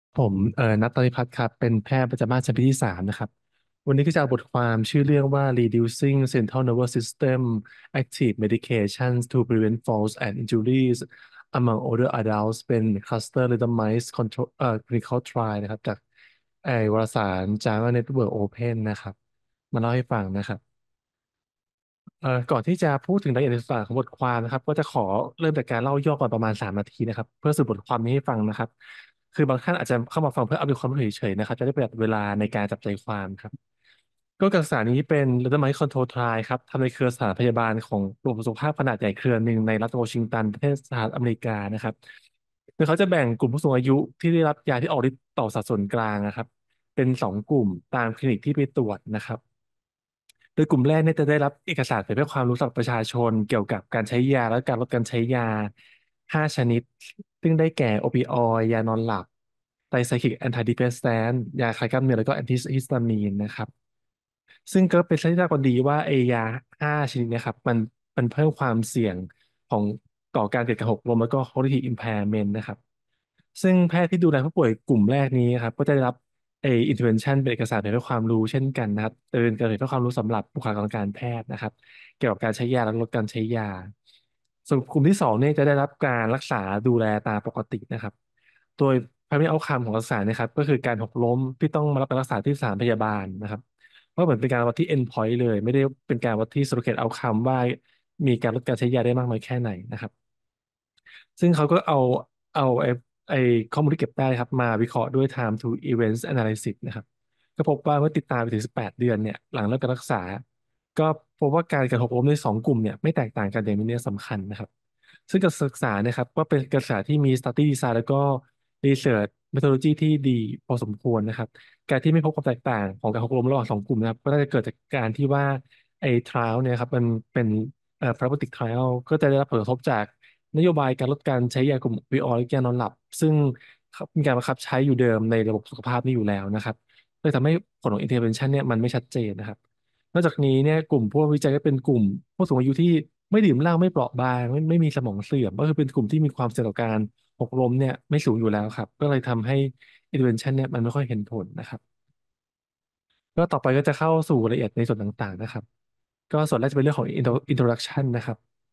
ผมนัทตริพัฒน์ครับเป็นแพทย์ประจำบ้านชั้นปีที่3นะครับวันนี้ก็จะเอาบทความชื่อเรื่องว่า Reducing Central Nervous System Active Medications to Prevent Falls and Injuries Among Older Adults เป็น Cluster Randomized Control Clinical Trial นะครับจากวารสาร JAMA Network Open นะครับมาเล่าให้ฟังนะครับ ก่อนที่จะพูดถึงรายละเอียดในส่วนของบทความนะครับก็จะขอเริ่มจากการเล่าย่อก่อนประมาณ3 นาทีนะครับเพื่อสรุปบทความนี้ให้ฟังนะครับคือบางท่านอาจจะเข้ามาฟังเพื่อเอาเป็นความรู้เฉยๆนะครับจะได้ประหยัดเวลาในการจับใจความครับก็การศึกษานี้เป็น randomized control trial ครับทำในเครือสถานพยาบาลของกรมสุขภาพขนาดใหญ่เครือหนึ่งในรัฐวอชิงตันประเทศสหรัฐอเมริกานะครับโดยเขาจะแบ่งกลุ่มผู้สูงอายุที่ได้รับยาที่ออกฤทธิ์ต่อสัดส่วนกลางนะครับเป็น2 กลุ่มตามคลินิกที่ไปตรวจนะครับ โดยกลุ่มแรกเนี่ยจะได้รับเอกสารเผยแพร่ความรู้สำหรับประชาชนเกี่ยวกับการใช้ยาและการลดการใช้ยา5 ชนิดซึ่งได้แก่โอปิออยด์ยานอนหลับไตรไซคลิกแอนติดิเพรสแซนต์ยาคลายกล้ามเนื้อแล้วก็แอนติฮิสตามีนนะครับซึ่งก็เป็นที่ทราบกันดีว่าไอยา5 ชนิดเนะครับมันเพิ่มความเสี่ยงของต่อการเกิดการหกล้มแล้วก็ cognitive impairment นะครับซึ่งแพทย์ที่ดูแลผู้ป่วยกลุ่มแรกนี้ครับก็จะได้รับ intervention เป็นเอกสารเผยแพร่ความรู้เช่นกันนะครับเป็นการเผยแพร่ความรู้สำหรับบุคลากรทางการแพทย์นะครับเกี่ยวกับการใช้ยาและลดการใช้ยาส่วนกลุ่มที่2เนี่ยจะได้รับการรักษาดูแลตามปกตินะครับโดย primary outcome ของการรักษาเนะครับก็คือการหกล้มที่ต้องมารับการรักษาที่สถานพยาบาลนะครับเพราะเหมือนเป็นการวัดที่ endpoint เลยไม่ได้เป็นการวัดที่ surrogate outcome ว่ามีการลดการใช้ยาได้มากน้อยแค่ไหนนะครับ ซึ่งเขาก็เอาไอ้ข้อมูลที่เก็บได้ครับมาวิเคราะห์ด้วย time to events analysis นะครับก็พบว่าเมื่อติดตามไปถึง18 เดือนเนี่ยหลังเลิกการรักษาก็พบว่าการกระทบกระทบใน2 กลุ่มเนี่ยไม่แตกต่างกันอย่างมีนัยสำคัญนะครับซึ่งการศึกษาเนะครับก็เป็นการศึกษาที่มี study design แล้วก็ research methodology ที่ดีพอสมควรนะครับการที่ไม่พบความแตกต่างของการทบรมระหว่าง2 กลุ่มนะครับก็น่าจะเกิดจากการที่ว่าไอ้ trial เนี่ยครับมันเป็นtherapeutic trial ก็จะได้รับผลกระทบจาก นโยบายการลดการใช้ยากลุ่มวิออและยานอนหลับซึ่งมีการบังคับใช้อยู่เดิมในระบบสุขภาพนี่อยู่แล้วนะครับเลยทำให้ผลของ intervention เนี่ยมันไม่ชัดเจนนะครับนอกจากนี้เนี่ยกลุ่มผู้วิจัยก็เป็นกลุ่มผู้สูงอายุที่ไม่ดื่มเหล้าไม่เปราะบางไม่มีสมองเสื่อมก็คือเป็นกลุ่มที่มีความเสี่ยงต่อการหกล้มเนี่ยไม่สูงอยู่แล้วครับก็เลยทำให้ intervention เนี่ยมันไม่ค่อยเห็นผลนะครับก็ต่อไปก็จะเข้าสู่รายละเอียดในส่วนต่างๆนะครับก็ส่วนแรกจะเป็นเรื่องของ introduction นะครับ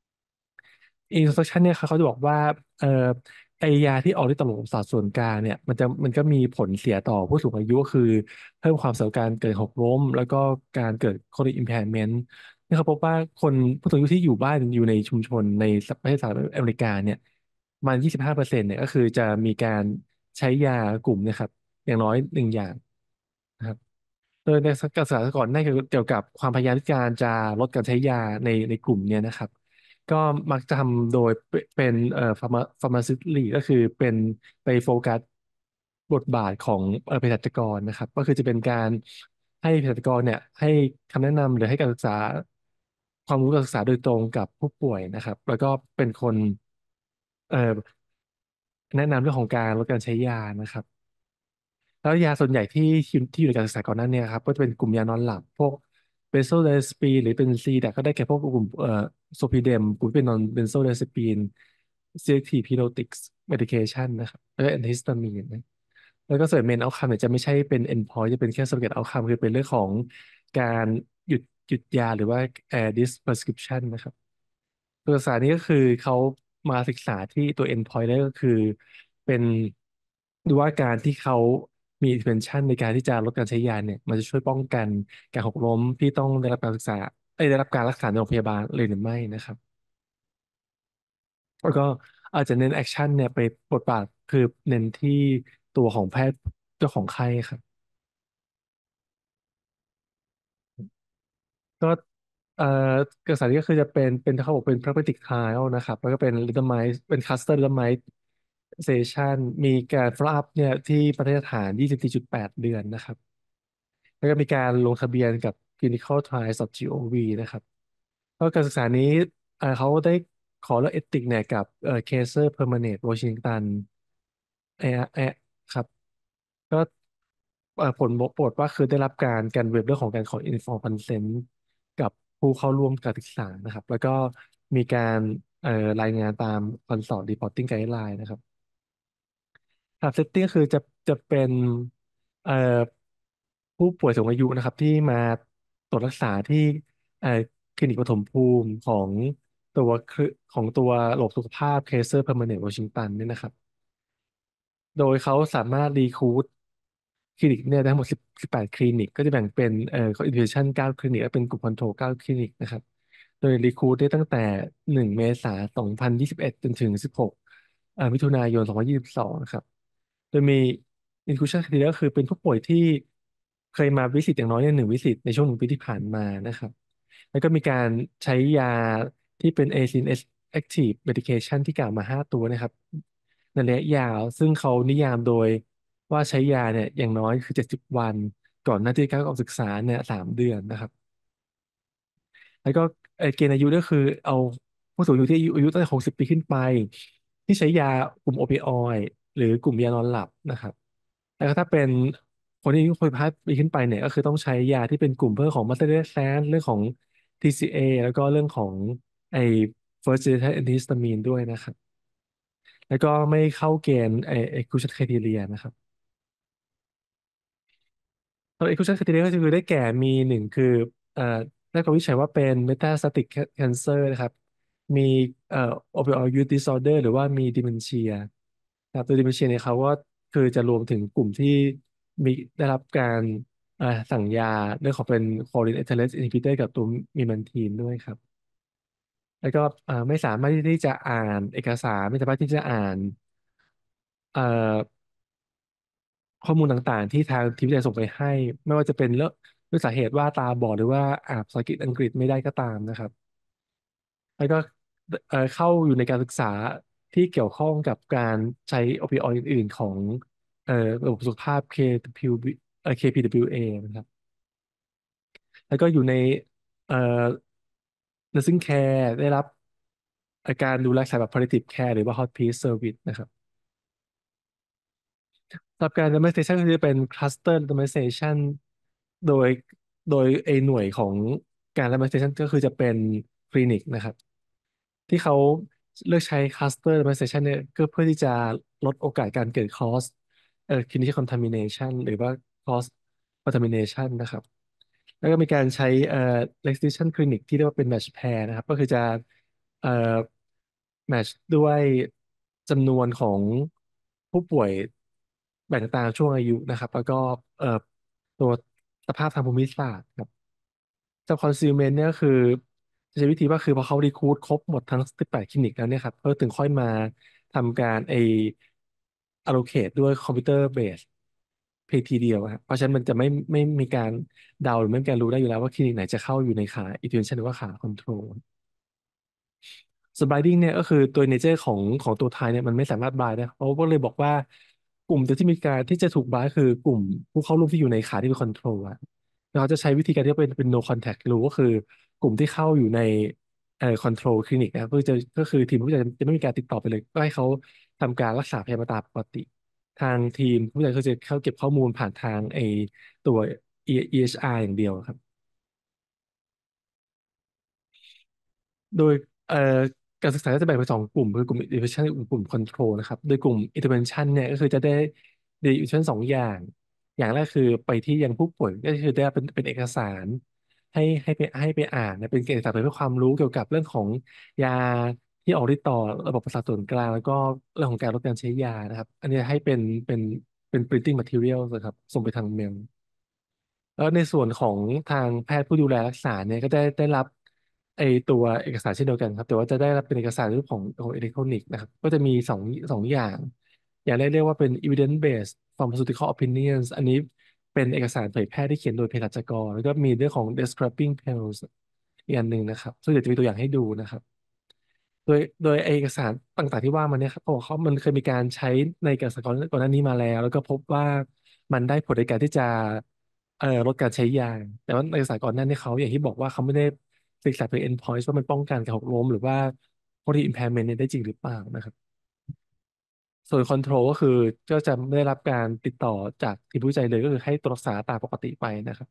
instruction เนี่ยเขาจะบอกว่าเอ่อไอยาที่ออกฤทธิ์ต่อระบบประสาทส่วนกลางเนี่ยมันก็มีผลเสียต่อผู้สูงอายุก็คือเพิ่มความเสี่ยงการเกิดหกล้มแล้วก็การเกิด cognitive impairment นี่เขาพบว่าคนผู้สูงอายุที่อยู่บ้านอยู่ในชุมชนในประเทศสหรัฐอเมริกาเนี่ยประมาณ25%เนี่ยก็คือจะมีการใช้ยากลุ่มเนะครับอย่างน้อย1 อย่างนะครับ โดยในการศึกษาก่อนหน้าเกี่ยวกับความพยายามที่การจะลดการใช้ยาในกลุ่มเนี้ยนะครับก็มักจะทำโดยเป็นฟาร์มาซิสต์ก็คือเป็นไปโฟกัสบทบาทของเภสัชกรนะครับก็คือจะเป็นการให้เภสัชกรเนี่ยให้คำแนะนำหรือให้การศึกษาความรู้การศึกษาโดยตรงกับผู้ป่วยนะครับแล้วก็เป็นคนเอ่อแนะนำเรื่องของการลดการใช้ยานะครับ แล้วยาส่วนใหญ่ที่อยู่ในการศึกษาก่อนหน้าเนี้ครับก็จะเป็นกลุ่มยานอนหลับพวกเบนโซไดอะซีปีนหรือเป็นซีแต่ก็ได้แก่พวกกลุ่มโซพิเดมกลุ่มที่เป็นนอนเบนโซไดอะซีปีนซีเล็กทีฟฮิโนติกส์เมดิเคชันนะครับแล้วก็แอนติฮิสตามีนนะแล้วก็ส่วนเมนเอาคัมเนี่ยจะไม่ใช่เป็น endpoint จะเป็นแค่ surrogate outcome คือเป็นเรื่องของการหยุดหยุดยาหรือว่าdis prescription นะครับ ตัวศึกษานี้ก็คือเขามาศึกษาที่ตัว endpoint แล้วก็คือเป็นดูว่าการที่เขามี intervention ในการที่จะลดการใช้ยาเนี่ยมันจะช่วยป้องกันการหกล้มที่ต้องได้รับการศึกษาได้รับการรักษาในโรงพยาบาลเลยหรือไม่นะครับแล้วก็อาจจะเน้นแอคชั่นเนี่ยไปบทบาทคือเน้นที่ตัวของแพทย์เจ้าของไข้ครับ ก็เอ่อกระแสนี้ก็คือจะเป็นเขาบอกเป็น pragmatic trial นะครับแล้วก็เป็น randomized เป็น cluster randomization มีการ follow up เนี่ยที่ประเทศฐาน24.8 เดือนนะครับแล้วก็มีการลงทะเบียนกับ clinicaltrials.gov นะครับแล้วการศึกษานี้เขาได้ขอเลือกเอติกเนี่ยกับKaiser Permanente Washington เออครับก็ผลปรากฏว่าคือได้รับการเว็บเรื่องของการขอ informed consent กับผู้เข้าร่วมการศึกษานะครับแล้วก็มีการรายงานตาม consult reporting guideline นะครับครับ setting ก็คือจะจะเป็นเอ่อผู้ป่วยสูงอายุนะครับที่มาตรวจรักษาที่เอ่อคลินิกปฐมภูมิของตัวระบบสุขภาพเคเซอร์เพอร์มานนต์วอชิงตันเนี่ยนะครับ โดยเขาสามารถรีคูดคลินิกเนี่ยได้ทั้งหมด18คลินิกก็จะแบ่งเป็นอินดิวิชั่น9คลินิกและเป็นกลุ่มคอนโทรล9คลินิกนะครับโดยรีคูดได้ตั้งแต่1เมษายน2021จนถึง16มิถุนายน2022นะครับโดยมี inclusion criteria ก็คือเป็นผู้ป่วยที่เคยมาวิสิตอย่างน้อยเนี่ย1 วิสิตในช่วง1 ปีที่ผ่านมานะครับแล้วก็มีการใช้ยาที่เป็น ACNS active medication ที่กล่าวมา5 ตัวนะครับในระยะยาวซึ่งเขานิยามโดยว่าใช้ยาเนี่ยอย่างน้อยคือ70 วันก่อนหน้าที่การเข้าศึกษาเนี่ย3 เดือนนะครับแล้วก็เกณฑ์อายุก็คือเอาผู้สูงอายุที่อายุตั้งแต่60 ปีขึ้นไปที่ใช้ยากลุ่มโอปิออยด์หรือกลุ่มยานอนหลับนะครับแล้วก็ถ้าเป็นคนที่อายุ65 ปีขึ้นไปเนี่ยก็คือต้องใช้ยาที่เป็นกลุ่มเรื่องของมัลติเรสแซนเรื่องของ TCA แล้วก็เรื่องของไอ้ first generation antihistamine ด้วยนะครับ แล้วก็ไม่เข้าเกณฑ์exclusion criteria นะครับตัว exclusion criteria ก็คือได้แก่มี1คือเอ่อได้ความวิจัยว่าเป็น metastatic cancer นะครับมีopioid use disorder หรือว่ามี dementia ครับตัว dementia เนี่ยเขาก็คือจะรวมถึงกลุ่มที่มีได้รับการสั่งยาเรื่องของเป็น choline estearase inhibitor กับตัวมีมันทีนด้วยครับแล้วก็ไม่สามารถที่จะอ่านเอกสารไม่สามารถที่จะอ่านเอ่อ ข้อมูลต่างๆที่ทางทีมวิจัยส่งไปให้ไม่ว่าจะเป็นเรื่องด้วยสาเหตุว่าตาบอดหรือว่าอ่านภาษาอังกฤษไม่ได้ก็ตามนะครับแล้วก็เข้าอยู่ในการศึกษาที่เกี่ยวข้องกับการใช้โอปิออยด์อื่นๆของเอ่อระบบสุขภาพ KW KPWA นะครับแล้วก็อยู่ในเอ่อ nursing care ได้รับการดูแลรักษาแบบ palliative care หรือว่า hospice service นะครับ สำหรับการ randomization ก็จะเป็น cluster randomization โดยโดยหน่วยของการ randomization ก็คือจะเป็นคลินิกนะครับที่เขาเลือกใช้ cluster randomization เนี่ยก็เพื่อที่จะลดโอกาสการเกิด cross clinical contamination หรือว่า cross contamination นะครับแล้วก็มีการใช้restriction clinic ที่เรียกว่าเป็น match pair นะครับก็คือจะเอ่อ match ด้วยจำนวนของผู้ป่วยแบ่งตามช่วงอายุนะครับแล้วก็เอ่อตัวสภาพทางภูมิศาสตร์ครับจาก concealment เนี่ยก็คือจะใช้วิธีว่าคือพอเขารีคูดครบหมดทั้ง18คลินิกแล้วเนี่ยครับก็ถึงค่อยมาทำการallocate ด้วยคอมพิวเตอร์เบสเพียงทีเดียวครับเพราะฉะนั้นมันจะไม่มีการเดาหรือไม่มีการรู้ได้อยู่แล้วว่าคลินิกไหนจะเข้าอยู่ในขา intervention หรือว่าขา control ส่วน blinding เนี่ยก็คือตัวเนเจอร์ของตัวไทยเนี่ยมันไม่สามารถ blind ได้เขาก็เลยบอกว่ากลุ่มที่มีการที่จะถูก blind คือกลุ่มผู้เข้าร่วมที่อยู่ในขาที่เป็น control อะแล้วเขาจะใช้วิธีการที่เป็น no contact rule ก็คือกลุ่มที่เข้าอยู่ในcontrol clinic นะครับก็คือทีมผู้จัดจะไม่มีการติดต่อไปเลยก็ให้เขาทำการรักษาพยาบาลตามปกติทางทีมผู้จัดก็จะเข้าเก็บข้อมูลผ่านทางตัว EHR อย่างเดียวครับ โดยเอ่อการศึกษาก็จะแบ่งเป็น2 กลุ่มคือกลุ่ม intervention กับกลุ่ม control นะครับโดยกลุ่ม intervention เนี่ยก็คือจะได้ intervention 2 อย่างอย่างแรกคือไปที่ยังผู้ป่วยก็คือได้เป็นเอกสารให้ไปอ่านนะเป็นเอกสารเพื่อความรู้เกี่ยวกับเรื่องของยาที่ออกฤทธิ์ต่อระบบประสาทส่วนกลางแล้วก็เรื่องของการลดการใช้ยานะครับอันนี้ให้เป็น printing material นะครับส่งไปทางเมล แล้วในส่วนของทางแพทย์ผู้ดูแลรักษาเนี่ยก็ได้รับตัวเอกสารเช่นเดียวกันครับแต่ว่าจะได้รับเป็นเอกสารรูปของอิเล็กทรอนิกส์นะครับก็จะมีสองอย่างอย่างแรกเรียกว่าเป็น evidence based pharmaceutical opinions อันนี้เป็นเอกสารเผยแพร่ที่เขียนโดยเภสัชกรแล้วก็มีเรื่องของ describing pills อีกอันหนึ่งนะครับซึ่งเดี๋ยวจะมีตัวอย่างให้ดูนะครับ โดยเอกสารต่างๆที่ว่ามันเนี่ยครับเขาบอกเขามันเคยมีการใช้ในเอกสารก่อนหน้านี้มาแล้วก็พบว่ามันได้ผลในการที่จะลดการใช้ยาแต่ว่าในเอกสารก่อนหน้านี้เขาอย่างที่บอกว่าเขาไม่ได้ศึกษาเพื่อ endpoint ว่ามันป้องกันการหกล้มหรือว่า body impairment เนี่ยได้จริงหรือเปล่านะครับส่วน control ก็คือก็จะไม่ได้รับการติดต่อจากทีมผู้วิจัยเลยก็คือให้ตัวรักษาตามปกติไปนะครับ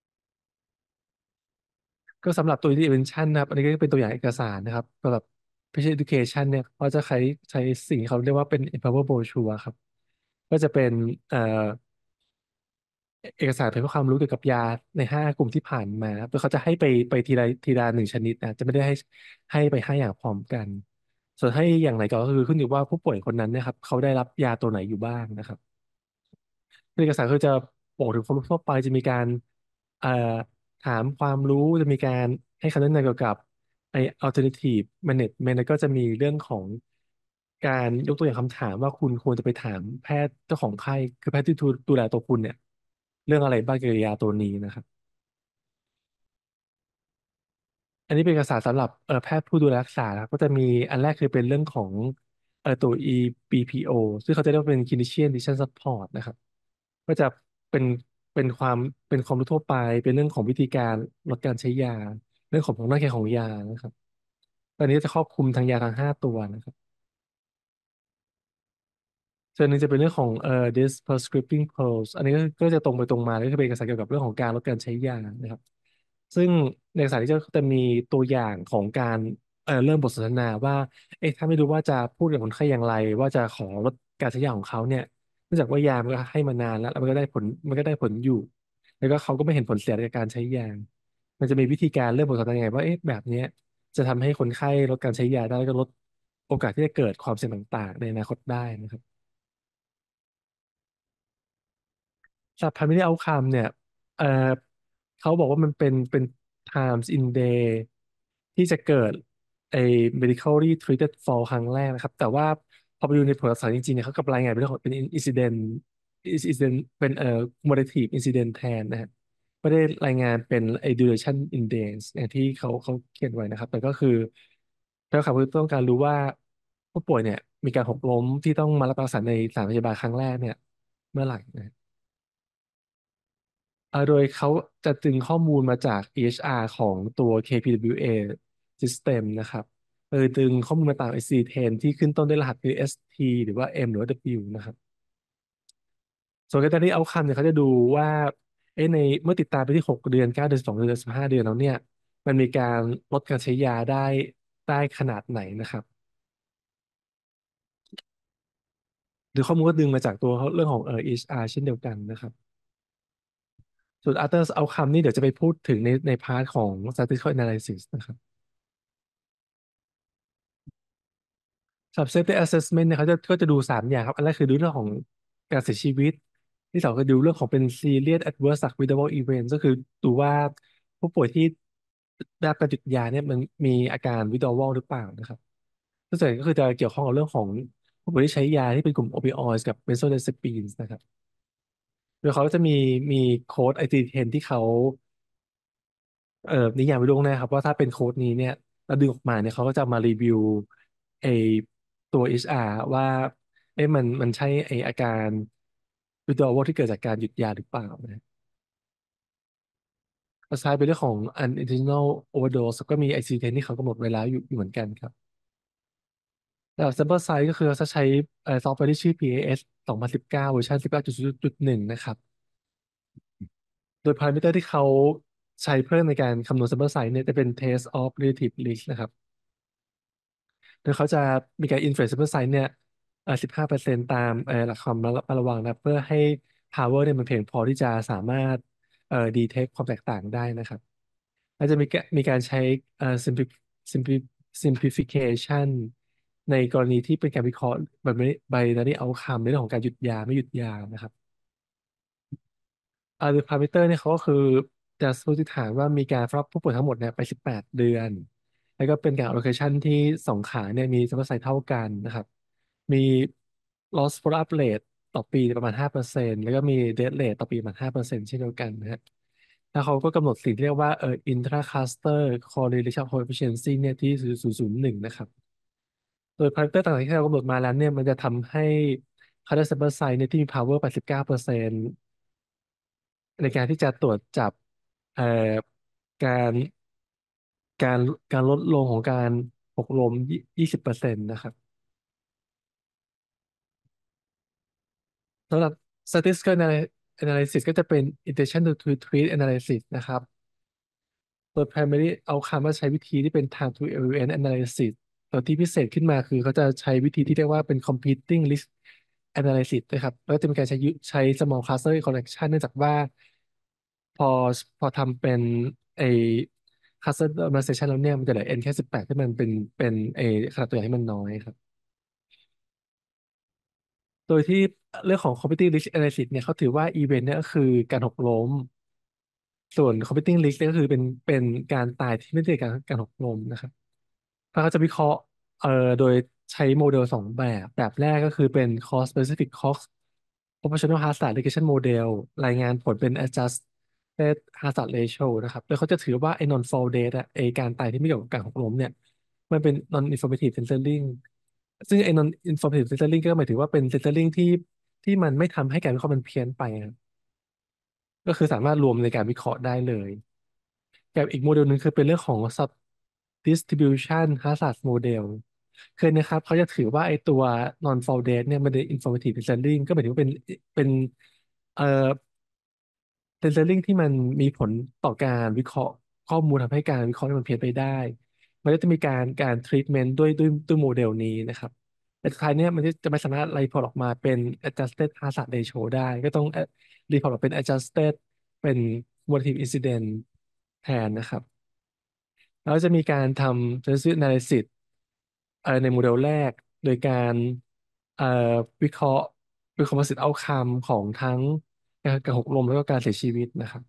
ก็สำหรับตัว intervention นะครับอันนี้ก็เป็นตัวอย่างเอกสารนะครับ patient education เนี่ยเขาจะใช้สิ่งที่เขาเรียกว่าเป็น empower brochure ครับก็จะเป็นเอ่อเอกสารเผยแพร่ความรู้เกี่ยวกับยาใน5 กลุ่มที่ผ่านมาโดยเขาจะให้ไปทีละ1 ชนิดนะจะไม่ได้ให้ไป5 อย่างพร้อมกันส่วนให้อย่างไหนก็คือขึ้นอยู่ว่าผู้ป่วยคนนั้นเนะครับเขาได้รับยาตัวไหนอยู่บ้างนะครับ เอกสารคือจะบอกถึงความรู้ทั่วไปจะมีการเอ่อถามความรู้จะมีการให้คำแนะนำเกี่ยวกับalternative management แล้วก็จะมีเรื่องของการยกตัวอย่างคำถามว่าคุณควรจะไปถามแพทย์เจ้าของไข้คือแพทย์ที่ดูแลตัวคุณเนี่ยเรื่องอะไรบ้างเกี่ยวกับยาตัวนี้นะครับ อันนี้เป็นเอกสารสำหรับแพทย์ผู้ดูแลรักษานะครับก็จะมีอันแรกคือเป็นเรื่องของตัว EBPO ซึ่งเขาจะเรียกว่าเป็น Clinician Decision Support นะครับก็จะเป็นเป็นความเป็นความรู้ทั่วไปเป็นเรื่องของวิธีการลดการใช้ยาเรื่องของผลข้างเคียงของยานะครับตอนนี้จะครอบคลุมทางยาทั้ง5 ตัวนะครับ ส่วนหนึ่งจะเป็นเรื่องของthis prescribing pearls อันนี้ก็จะตรงไปตรงมาก็คือเป็นเอกสารเกี่ยวกับเรื่องของการลดการใช้ยานะครับซึ่งในเอกสารนี้จะมีตัวอย่างของการเริ่มบทสนทนาว่าเอ๊ะถ้าไม่รู้ว่าจะพูดกับคนไข้อย่างไรว่าจะขอลดการใช้ยาของเขาเนี่ยเนื่องจากว่ายามันก็ให้มานานแล้วมันก็ได้ผลอยู่แล้วก็เขาก็ไม่เห็นผลเสียจากการใช้ยามันจะมีวิธีการเริ่มบทสนทนายังไงว่าเอ๊ะแบบเนี้ยจะทำให้คนไข้ลดการใช้ยาได้แล้วก็ลดโอกาสที่จะเกิดความเสี่ยงต่างๆในอนาคตได้นะครับ สำหรับ primary outcome เนี่ยเอ่อเขาบอกว่ามันเป็น times in day ที่จะเกิดไอ้ medically treated fall ครั้งแรกนะครับแต่ว่าพอไปดูในผลสารจริงๆเนี่ยเขากลับรายงานเป็นเรื่องของเป็น incident เป็นcumulative incident แทนนะฮะไม่ได้รายงานเป็นไอ้ duration in days อย่างที่เขาเขียนไว้นะครับแต่ก็คือแฟนคลับคือต้องการรู้ว่าผู้ป่วยเนี่ยมีการหกล้มที่ต้องมารับการรักษาในสถานพยาบาลครั้งแรกเนี่ยเมื่อไหร่นะ โดยเขาจะดึงข้อมูลมาจาก EHR ของตัว KPWA System นะครับดึงข้อมูลมาตาม ICD-10 ที่ขึ้นต้นด้วยรหัสคือ ST หรือว่า M หรือว่า W นะครับส่วน Case Study Outcome เนี่ยเขาจะดูว่าในเมื่อติดตามไปที่6 เดือน9 เดือน12 เดือน15 เดือนแล้วเนี่ยมันมีการลดการใช้ยาได้ขนาดไหนนะครับหรือข้อมูลก็ดึงมาจากตัวเรื่องของEHR เช่นเดียวกันนะครับ ส่วน After Outcome นี่เดี๋ยวจะไปพูดถึงในพาร์ทของ Statistical Analysis นะครับสำหรับ Safety Assessment เนี่ยเขาก็จะดู3 อย่างครับอันแรกคือดูเรื่องของการเสียชีวิตที่สองคือดูเรื่องของเป็น Serious Adverse Avoidable Event ก็คือดูว่าผู้ป่วยที่ได้รับการหยุดยาเนี่ยมันมีอาการ withdrawal หรือเปล่านะครับที่ส่วนใหญ่ก็คือจะเกี่ยวข้องกับเรื่องของผู้ป่วยที่ใช้ยาที่เป็นกลุ่ม opioids กับ benzodiazepines นะครับโดยเขาจะมีโค้ด ICD-10 ที่เขา นิยามไว้ล่วงหน้าครับว่าถ้าเป็นโค้ดนี้เนี่ยแล้วดึงออกมาเนี่ยเขาก็จะมารีวิวไอตัว HR ว่ามันใช่ไออาการ withdrawal ที่เกิดจากการหยุดยาหรือเปล่านะแล้วสุดท้ายเป็นเรื่องของ unintentional overdose ก็มี ICD-10 ที่เขากำหนดไว้แล้วอยู่เหมือนกันครับแล้ว sample size ก็คือเขาจะใช้ซอฟต์แวร์ที่ชื่อ PAS 2019เวอร์ชัน19.1นะครับโดยพารามิเตอร์ที่เขาใช้เพื่อในการคำนวณ sample size เนี่ยจะเป็น test of relative risk นะครับ โดยเขาจะมีการ inference sample size เนี่ย15%ตามหลักความระวังนะเพื่อให้ power เนี่ยมันเพียงพอที่จะสามารถdetect ความแตกต่างได้นะครับอาจจะมีการใช้simplif- simplif- simplification ในกรณีที่เป็นการวิเคราะห์แบบ binary outcome ในเรื่องของการหยุดยาไม่หยุดยานะครับ โดยพารามิเตอร์เนี่ยเขาก็คือจะสมมติฐานว่ามีการ follow ผู้ป่วยทั้งหมดเนี่ยไป18 เดือนแล้วก็เป็นการ allocation ที่2 ขาเนี่ยมี sample size เท่ากันนะครับมี loss follow up rate ต่อปีประมาณ5%แล้วก็มี death rate ต่อปีประมาณ5%เช่นเดียวกันนะฮะแล้วเขาก็กำหนดสิ่งที่เรียกว่าintra cluster correlation coefficient เนี่ยที่0.001นะครับโดยพารามิเตอร์ต่างๆที่เรากำหนดมาแล้วเนี่ยมันจะทำให้ค่าได้ sample size เนี่ยที่มี power 89%ในการที่จะตรวจจับเอ่อการการการลดลงของการหกล้ม20%นะครับสำหรับ statistical analysis ก็จะเป็น intention to treat analysis นะครับโดย primary outcome ว่าใช้วิธีที่เป็น time to event analysis แต่ที่พิเศษขึ้นมาคือเขาจะใช้วิธีที่เรียกว่าเป็น competing list analysis นะครับแล้วจะมีการใช้ small cluster collection เนื่องจากว่าพอพอทำเป็นไอ้ cluster normalization แล้วเนี่ยมันจะเหลือ n แค่18ที่มันเป็นไอ้ขนาดตัวอย่างที่มันน้อยครับโดยที่เรื่องของ competing list analysis เนี่ยเขาถือว่า event เนี่ยก็คือการหกล้มส่วน competing list เนี่ยก็คือเป็นการตายที่ไม่ได้การหกล้มนะครับ แล้วเขาจะวิเคราะห์เอ่อโดยใช้โมเดล2 แบบแรกก็คือเป็น cost specific cost proportional hazard regression model รายงานผลเป็น adjusted hazard ratio นะครับแล้วเขาจะถือว่าไอ้ non fall death อะไอ้การตายที่ไม่เกี่ยวกับการหกล้มเนี่ยมันเป็น non informative censoring ซึ่งไอ้ non informative censoring ก็หมายถึงว่าเป็น censoring ที่มันไม่ทำให้การวิเคราะห์มันเพี้ยนไปครับก็คือสามารถรวมในการวิเคราะห์ได้เลย กับอีกโมเดลหนึ่งคือเป็นเรื่องของ sub distribution hazard model คือนะครับเขาจะถือว่าไอตัว non fault เนี่ยมันเป็น informative censoring ก็หมายถึงว่าเป็นเอ่อ censoring ที่มันมีผลต่อการวิเคราะห์ข้อมูลทำให้การวิเคราะห์มันเพี้ยนไปได้มันก็จะมีการ treatment ด้วยโมเดลนี้นะครับแต่สุดท้ายเนี่ยมันจะไม่สามารถรีพอร์ตออกมาเป็น adjusted hazard ratio ได้ก็ต้องรีพอร์ตออกเป็น adjusted เป็น cumulative incident แทนนะครับ แล้วจะมีการทำ sensory analysis ในโมเดลแรกโดยการเอ่อวิเคราะห์composite outcome ของทั้งการหกล้มแล้วก็การเสียชีวิตนะครับ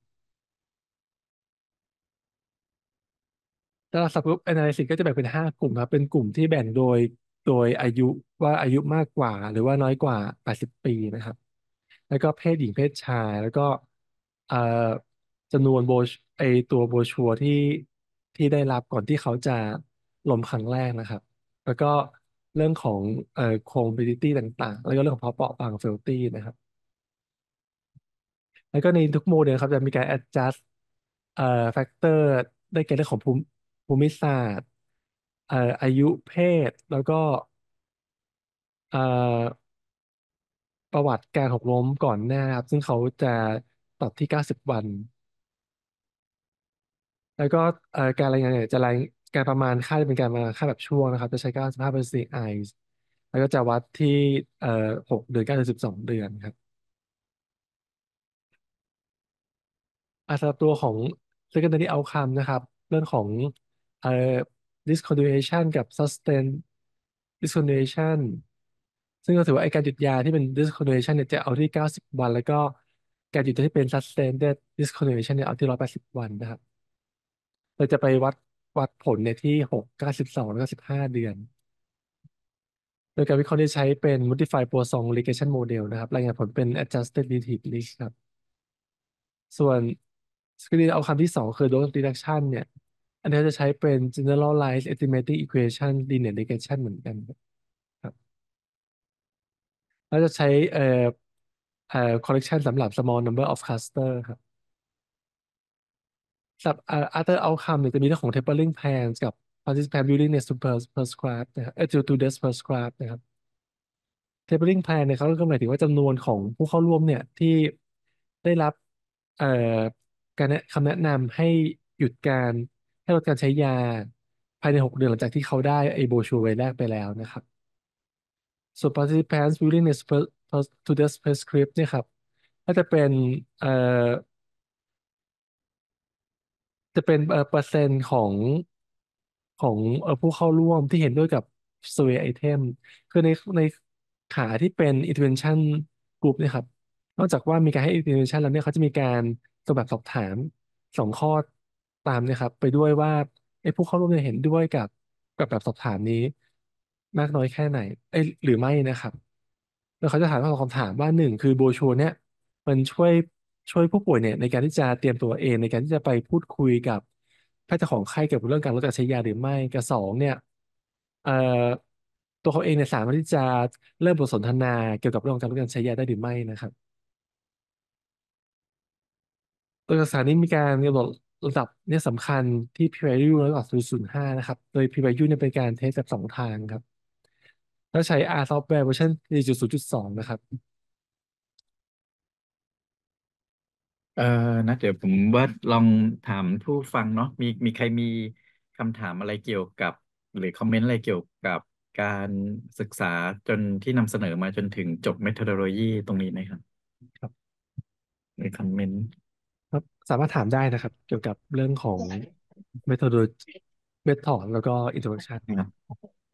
แล้ว subgroup analysis ก็จะแบ่งเป็น5 กลุ่มครับเป็นกลุ่มที่แบ่งโดยอายุว่าอายุมากกว่าหรือว่าน้อยกว่า80ปีนะครับแล้วก็เพศหญิงเพศชายแล้วก็เอ่อจำนวนไอตัวโบรชัวร์ที่ได้รับก่อนที่เขาจะล้มครั้งแรกนะครับ แล้วก็เรื่องของcooperability ต่างๆแล้วก็เรื่องของความเปราะบาง frailty นะครับแล้วก็ในทุกโมเดลครับจะมีการ adjust factor ได้แก่เรื่องของภูมิศาสตร์อายุเพศแล้วก็เอ่อประวัติการหกล้มก่อนหน้าครับซึ่งเขาจะตัดที่90วันแล้วก็การรายงานเนี่ยจะรายการประมาณค่าจะเป็นการประมาณค่าแบบช่วงนะครับจะใช้95% ICE แล้วก็จะวัดที่เอ่อ6 เดือน9 เดือน12 เดือนครับ สำหรับตัวของ secondary outcome นะครับเรื่องของเอ่อ discontinuation กับ sustain discontinuation ซึ่งก็ถือว่าไอ้การหยุดยาที่เป็น discontinuation เนี่ยจะเอาที่90วันแล้วก็การหยุดยาที่เป็น sustained discontinuation เนี่ยเอาที่180วันนะครับเราจะไปวัดผลเนี่ยที่6 92แล้วก็15 เดือนโดยการวิเคราะห์ที่ใช้เป็น modified Poisson regression model นะครับรายงานผลเป็น adjusted relative risk ครับ ส่วนสกรีนเอาคำที่สองคือ dose reduction เนี่ยอันนี้จะใช้เป็น generalized estimating equation linear regression เหมือนกันครับแล้วจะใช้correction สำหรับ small number of cluster ครับสำหรับother outcome เนี่ยจะมีเรื่องของ tapering plans กับ participant willingness to prescribe นะครับto prescribe นะครับ tapering plan เนี่ยเขาก็หมายถึงว่าจำนวนของผู้เข้าร่วมเนี่ยที่ได้รับเอ่อคำแนะนำให้หยุดการให้ลดการใช้ยาภายใน6 เดือนหลังจากที่เขาได้ไอ้โบรชัวร์ใบแรกไปแล้วนะครับส่วน participants willingness to prescribe เนี่ยครับก็จะเป็นเอ่อ จะเป็นเปอร์เซ็นต์ของผู้เข้าร่วมที่เห็นด้วยกับ survey item คือในขาที่เป็น intervention group เนะครับนอกจากว่ามีการให้ intervention แล้วเนี่ยเขาจะมีการส่งแบบสอบถาม2 ข้อตามเนะครับไปด้วยว่าไอ้ผู้เข้าร่วมเนี่ยเห็นด้วยกับแบบสอบถามนี้มากน้อยแค่ไหนหรือไม่นะครับแล้วเขาจะถามคำถามว่าหนึ่งคือโบรชัวร์เนี่ยมันช่วยผู้ป่วยเนี่ยในการที่จะเตรียมตัวเองในการที่จะไปพูดคุยกับ แพทย์เจ้าของไข้เกี่ยวกับเรื่องการลดการใช้ยาหรือไม่กับ2เนี่ยเอ่อตัวเขาเองเนี่ยสามารถที่จะเริ่มบทสนทนาเกี่ยวกับเรื่องของการลดการใช้ยาได้หรือไม่นะครับโดยสารนี้มีการกำหนดระดับเนี่ยสำคัญที่ p-value ระดับ0.05นะครับโดย p-value เนี่ยเป็นการเทสแบบ2 ทางครับแล้วใช้ R software เวอร์ชัน4.0.2นะครับเออนะเดี๋ยวผมว่าลองถามผู้ฟังเนาะมีใครมีคำถามอะไรเกี่ยวกับหรือคอมเมนต์อะไรเกี่ยวกับการศึกษาจนที่นำเสนอมาจนถึงจบ methodology ตรงนี้ไหมครับครับในคอมเมนต์ครับสามารถถามได้นะครับเกี่ยวกับเรื่องของ methodology method แล้วก็ introduction ครับ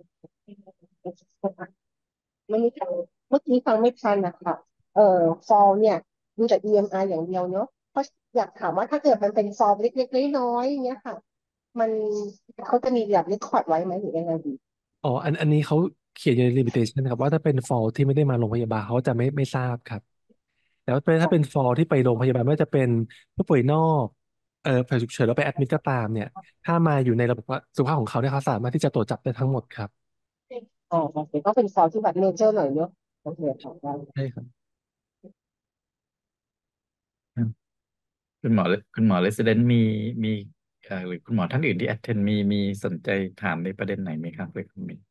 ไม่ได้ฟังเมื่อกี้ฟังไม่ทันนะคะฟอลเนี่ยดูแต่ EMI อมอาร์อย่างเดียวเนาะเพราะอยากถามว่าถ้าเกิดมันเป็นฟอลเล็กๆน้อยๆเนี่ยค่ะมันเขาจะมีแบบเรคคอร์ดไว้ไหมหรือยังไงดีอ๋ออันนี้เขาเขียนอยู่ใน limitation นะครับว่าถ้าเป็น fall ที่ไม่ได้มาโรงพยาบาลเขาจะไม่ทราบครับแต่ว่าถ้าเป็น fall ที่ไปโรงพยาบาลไม่ว่าจะเป็นผู้ป่วยนอกผ่าฉุกเฉินแล้วไปแอดมิดก็ตามเนี่ยถ้ามาอยู่ในระบบสุขภาพของเขาเนี่ยเขาสามารถที่จะตรวจจับได้ทั้งหมดครับอ๋อโอเคก็เป็นฟอลที่แบบเมเจอร์หน่อยเนาะโอเคค่ะได้ใช่ครับคุณหมอคุณหมอเรส i เดนต์มีหรือคุณหมอท่านอื่นที่ attend มีสนใจถามในประเด็นไหนไหมครับเลยคุณหมอ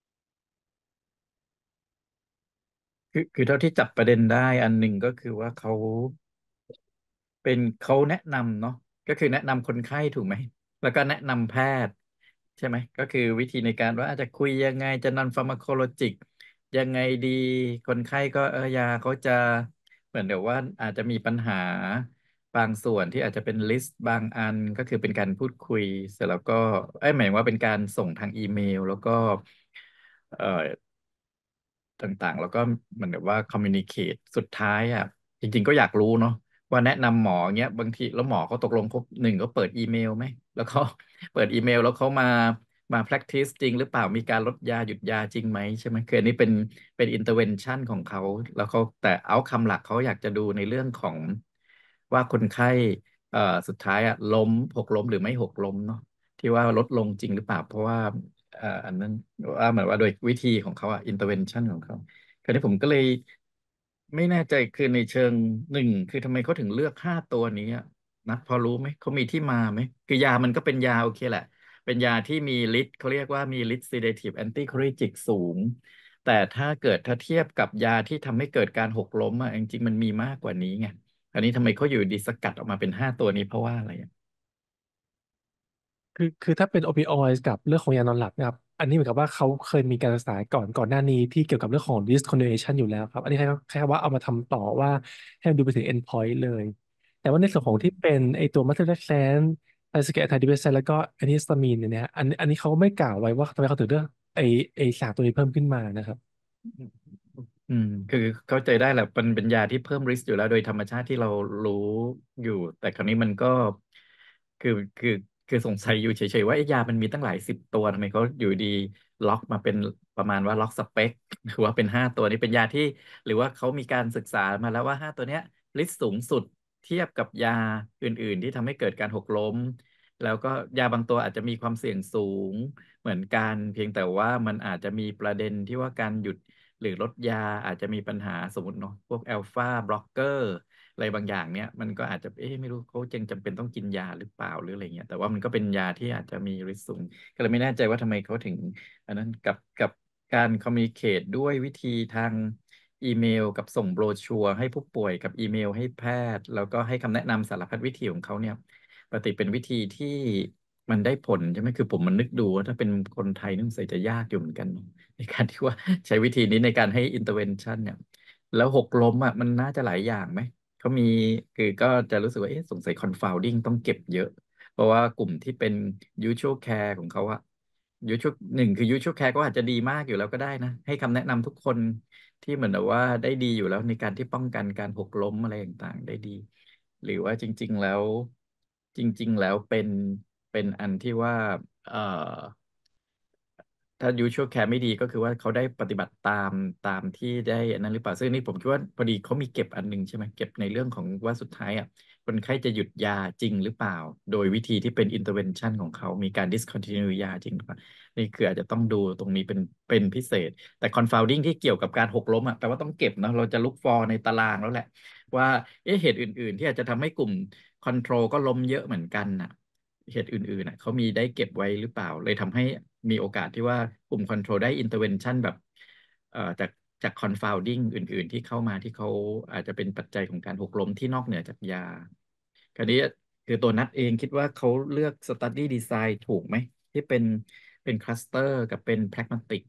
คือเท่าที่จับประเด็นได้อันหนึ่งก็คือว่าเขาแนะนำเนาะก็คือแนะนำคนไข้ถูกไหมแล้วก็แนะนำแพทย์ใช่ไหมก็คือวิธีในการว่าอาจจะคุยยังไงจะนอนฟาร์มาโคโลจิกยังไงดีคนไข้ก็ยาเขาจะเหมือนเดี๋ยวว่าอาจจะมีปัญหาบางส่วนที่อาจจะเป็นลิสต์บางอันก็คือเป็นการพูดคุยเสร็จแล้วก็หมายว่าเป็นการส่งทางอีเมลแล้วก็เอ่อ ต่างๆแล้วก็เหมือนกับว่าคอมมิวนิเคตสุดท้ายอ่ะจริงๆก็อยากรู้เนาะว่าแนะนำหมอเงี้ยบางทีแล้วหมอเขาตกลงเขาหนึ่งก็เปิดอีเมลไหมแล้วเขาเปิดอีเมลแล้วเขามา practice จริงหรือเปล่ามีการลดยาหยุดยาจริงไหมใช่ไหมคืออันนี้เป็น intervention ของเขาแล้วเขาแต่เอาคำหลักเขาอยากจะดูในเรื่องของว่าคนไข้เอ่อสุดท้ายอ่ะหกล้มหรือไม่หกล้มเนาะที่ว่าลดลงจริงหรือเปล่าเพราะว่าอันนั้น ว่าเหมือนว่าโดยวิธีของเขาอะ intervention ของเขาคราวนี้ผมก็เลยไม่แน่ใจคือในเชิงหนึ่งคือทำไมเขาถึงเลือก5 ตัวนี้อะนัดพอรู้ไหมเขามีที่มาไหมคือยามันก็เป็นยาโอเคแหละเป็นยาที่มีฤทธิ์เขาเรียกว่ามีฤทธิ์ sedative anticholetic สูงแต่ถ้าเทียบกับยาที่ทำให้เกิดการหกล้มอะจริงๆมันมีมากกว่านี้ไงอันนี้ทำไมเขาอยู่ดีสกัดออกมาเป็น5 ตัวนี้เพราะว่าอะไรอะคือถ้าเป็นโอปิออยด์กับเรื่องของยานอนหลับนะครับอันนี้เหมือนกับว่าเขาเคยมีการศึกษาก่อนหน้านี้ที่เกี่ยวกับเรื่องของ discontinuation อยู่แล้วครับอันนี้แค่ว่าเอามาทำต่อว่าให้มันดูไปถึง endpoint เลยแต่ว่าในส่วนของที่เป็นไอตัว methotrexate ไอสเกตไทดิเบสแล้วก็แอนติฮิสตามีนเนี่ยอันนี้เขาไม่กล่าวไว้ว่าทำไมเขาถึงเลือกไอสารตัวนี้เพิ่มขึ้นมานะครับคือเข้าใจได้แหละเป็นยาที่เพิ่มริสอยู่แล้วโดยธรรมชาติที่เรารู้อยู่แต่คราวนี้มันก็คือคือคือสงสัยอยู่เฉยๆว่าไอ้ยามันมีตั้งหลาย10 ตัวทำไมเขาอยู่ดีล็อกมาเป็นประมาณว่าล็อกสเปคหรือว่าเป็น5 ตัวนี้เป็นยาที่หรือว่าเขามีการศึกษามาแล้วว่า5 ตัวเนี้ยริสสูงสุดเทียบกับยาอื่นๆที่ทำให้เกิดการหกล้มแล้วก็ยาบางตัวอาจจะมีความเสี่ยงสูงเหมือนกันเพียงแต่ว่ามันอาจจะมีประเด็นที่ว่าการหยุด หรือลดยาอาจจะมีปัญหาสมมติเนาะพวกแอลฟาบล็อกเกอร์อะไรบางอย่างเนี่ยมันก็อาจจะไม่รู้เขาจึงจำเป็นต้องกินยาหรือเปล่าหรืออะไรเงี้ยแต่ว่ามันก็เป็นยาที่อาจจะมีริสสูงก็เลยไม่แน่ใจว่าทำไมเขาถึงอันนั้นกับการคอมมิวนิเคตด้วยวิธีทางอีเมลกับส่งโบรชัวร์ให้ผู้ป่วยกับอีเมลให้แพทย์แล้วก็ให้คำแนะนำสารพัดวิธีของเขาเนี่ยปกติเป็นวิธีที่มันได้ผลใช่ไหมคือผมมันนึกดูว่าถ้าเป็นคนไทยนี่มันใส่จะยากอยู่เหมือนกันเนอะ ในการที่ว่าใช้วิธีนี้ในการให้ intervention เนี่ยแล้วหกล้มอ่ะมันน่าจะหลายอย่างไหมเขามีคือก็จะรู้สึกว่าสงสัย confounding ต้องเก็บเยอะเพราะว่ากลุ่มที่เป็น usual care ของเขาอะ usual หนึ่งคือ usual care ก็อาจจะดีมากอยู่แล้วก็ได้นะให้คำแนะนำทุกคนที่เหมือนแบบว่าได้ดีอยู่แล้วในการที่ป้องกันการหกล้มอะไรต่างๆได้ดีหรือว่าจริงๆแล้วเป็นอันที่ว่าเอ่อ ถ้า usual care ไม่ดีก็คือว่าเขาได้ปฏิบัติตามที่ได้อันนั้นหรือเปล่าซึ่งนี่ผมคิดว่าพอดีเขามีเก็บอันหนึงใช่ไหมเก็บในเรื่องของว่าสุดท้ายอ่ะคนไข้จะหยุดยาจริงหรือเปล่าโดยวิธีที่เป็น intervention ของเขามีการ discontinue ยาจริงหรือเปล่านี่คืออาจจะต้องดูตรงนี้เป็นพิเศษแต่ confounding ที่เกี่ยวกับการหกล้มอ่ะแปลว่าต้องเก็บเนอะเราจะ look for ในตารางแล้วแหละว่าเหตุอื่นๆที่อาจจะทำให้กลุ่ม control ก็ล้มเยอะเหมือนกันน่ะ เหตุอื่นๆน่ะเขามีได้เก็บไว้หรือเปล่าเลยทำให้มีโอกาสที่ว่ากลุ่ม control ได้ intervention แบบจาก confounding อื่นๆที่เข้ามาที่เขาอาจจะเป็นปัจจัยของการหกล้มที่นอกเหนือจากยาคราวนี้คือตัวนัดเองคิดว่าเขาเลือก study design ถูกไหมที่เป็นเป็นคลัสเตอร์กับเป็นแพ r ก m มติก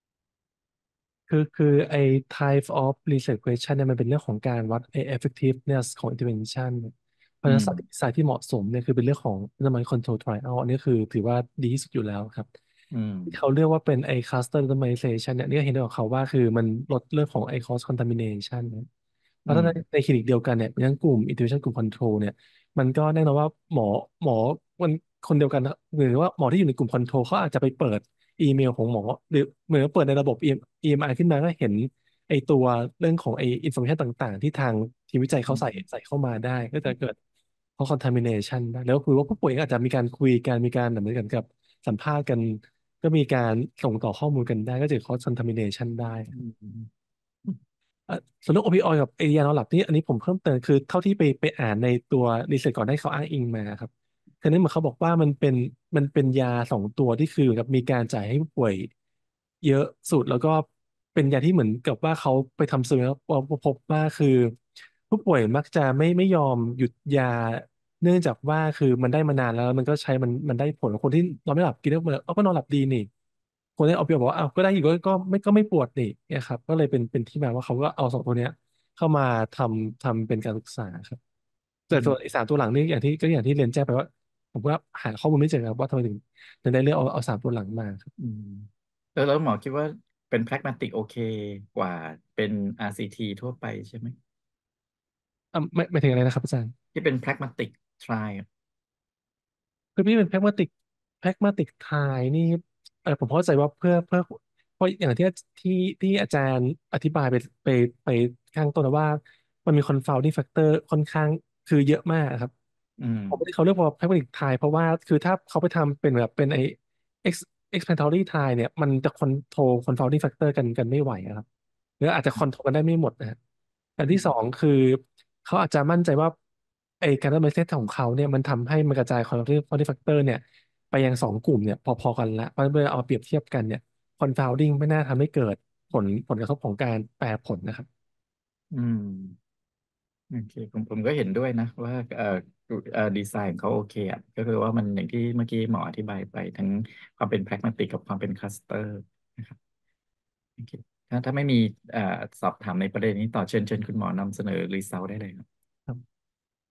คือไอ้ type of research question เนี่ยมันเป็นเรื่องของการวัดไอ้ effectiveness ของ intervention เพราะฉะนั้นสายที่เหมาะสมเนี่ยคือเป็นเรื่องของ randomized control trial อันนี้คือถือว่าดีที่สุดอยู่แล้วครับอืมที่เขาเรียกว่าเป็นไอ้ cluster randomization เนี่ยนี่ก็เห็นด้วยกับเขาว่าคือมันลดเรื่องของไอ้ cross contamination นะเพอืราะถ้ามในคลินิกเดียวกันเนี่ยอย่างกลุ่ม intervention กลุ่ม control เนี่ยมันก็แน่นอนว่าหมอมันคนเดียวกันนะหรือว่าหมอที่อยู่ในกลุ่ม control เขาอาจจะไปเปิดอีเมลของหมอหรือเหมือนเปิดในระบบ EMR ขึ้นมาก็เห็นไอตัวเรื่องของไออินโฟ a t ชันต่างๆที่ทางทีมวิจัยอืเขาใส่มเข้ามาได้ก็จะเกิด cross contamination ได้แล้วคือว่าผู้ป่วยก็อาจจะมีการคุยกันมีการเหมือนกันกับสัมภาษณ์กันก็มีการส่งต่อข้อมูลกันได้ก็จะเกิด cross contamination ได้อืมเอ่อส่วนเรื่องโอปิออยด์กับไอยานอนหลับนี่อันนี้ผมเพิ่มเติมคือเท่าที่ไปอ่านในตัวรีเสิร์ชก่อนให้เขาอ้างอิงมาครับคือนั้นเหมือนเขาบอกว่ามันเป็นยา2 ตัวที่คือเหมือนกับมีการจ่ายให้ผู้ป่วยเยอะสุดแล้วก็เป็นยาที่เหมือนกับว่าเขาไปทำเซอร์เวย์แล้วพบว่าคือผู้ป่วยมักจะไม่ยอมหยุดยาเนื่องจากว่าคือมันได้มานานแล้วมันก็ใช้มันได้ผลคนที่นอนไม่หลับกินแล้วเอาก็นอนหลับดีนี่ คนที่เอาเปรียบบอกว่าอ้าวก็ได้อยู่ก็ไม่ปวดนี่เนี่ยครับก็เลยเป็นที่มาว่าเขาก็เอา2 ตัวเนี้ยเข้ามาทำเป็นการศึกษาครับแต่อืมส่วนอีก3 ตัวหลังนี่อย่างที่เรียนแจ้งไปว่าผมก็หาข้อมูลไม่เจอครับว่าทำไมถึงได้เลือกเอา3 ตัวหลังมาครับอืมแล้วหมอคิดว่าเป็นแพ r ก m มติกโอเคกว่าเป็น RCT ทั่วไปใช่ไหมไม่ถึงอะไรนะครับอาจารย์ที่เป็นแพ r ก m มติก trial คือพี่เป็นแพกมาติกไทยนี่ผมเข้าใจว่าเพื่อเพราะอย่างที่อาจารย์อธิบายไปข้างต้นนะว่ามันมี confounding factor ค่อนข้างคือเยอะมากครับอืมผมที่เขาเรียกว่าแพกมาติกไทยเพราะว่าคือถ้าเขาไปทำเป็นแบบเป็นไอ้ ex explanatory ไทยเนี่ยมันจะconfounding factor กันไม่ไหวอะครับหรืออาจจะคอนโทรลกันได้ไม่หมดนะฮะอันที่2คือเขาอาจจะมั่นใจว่า ไอ้การเ n อร์ s เซตของเขาเนี่ยมันทำให้มันกระจายคอนฟ แฟกเตอร์เนี่ยไปยัง2 กลุ่มเนี่ยพอๆกันละเพราะเมื่อเอาเปรียบเทียบกันเนี่ยคอนฟ founding ไม่น่าทำให้เกิดผลกระทบของการแปรผลนะครับอืมโอเคผมก็เห็นด้วยนะว่าดีไซน์ของเขาโอเคอ่ะก็คือว่ามันอย่างที่เมื่อกี้หมออธิบายไปทั้งความเป็นแพ r ก m มติกกับความเป็นคลัสเตอร์นะครับโอเคถ้าไม่มีเอ่อสอบถามในประเด็นนี้ต่อเชิญคุณหมอนำเสนอรีเซลได้เลยครับครับ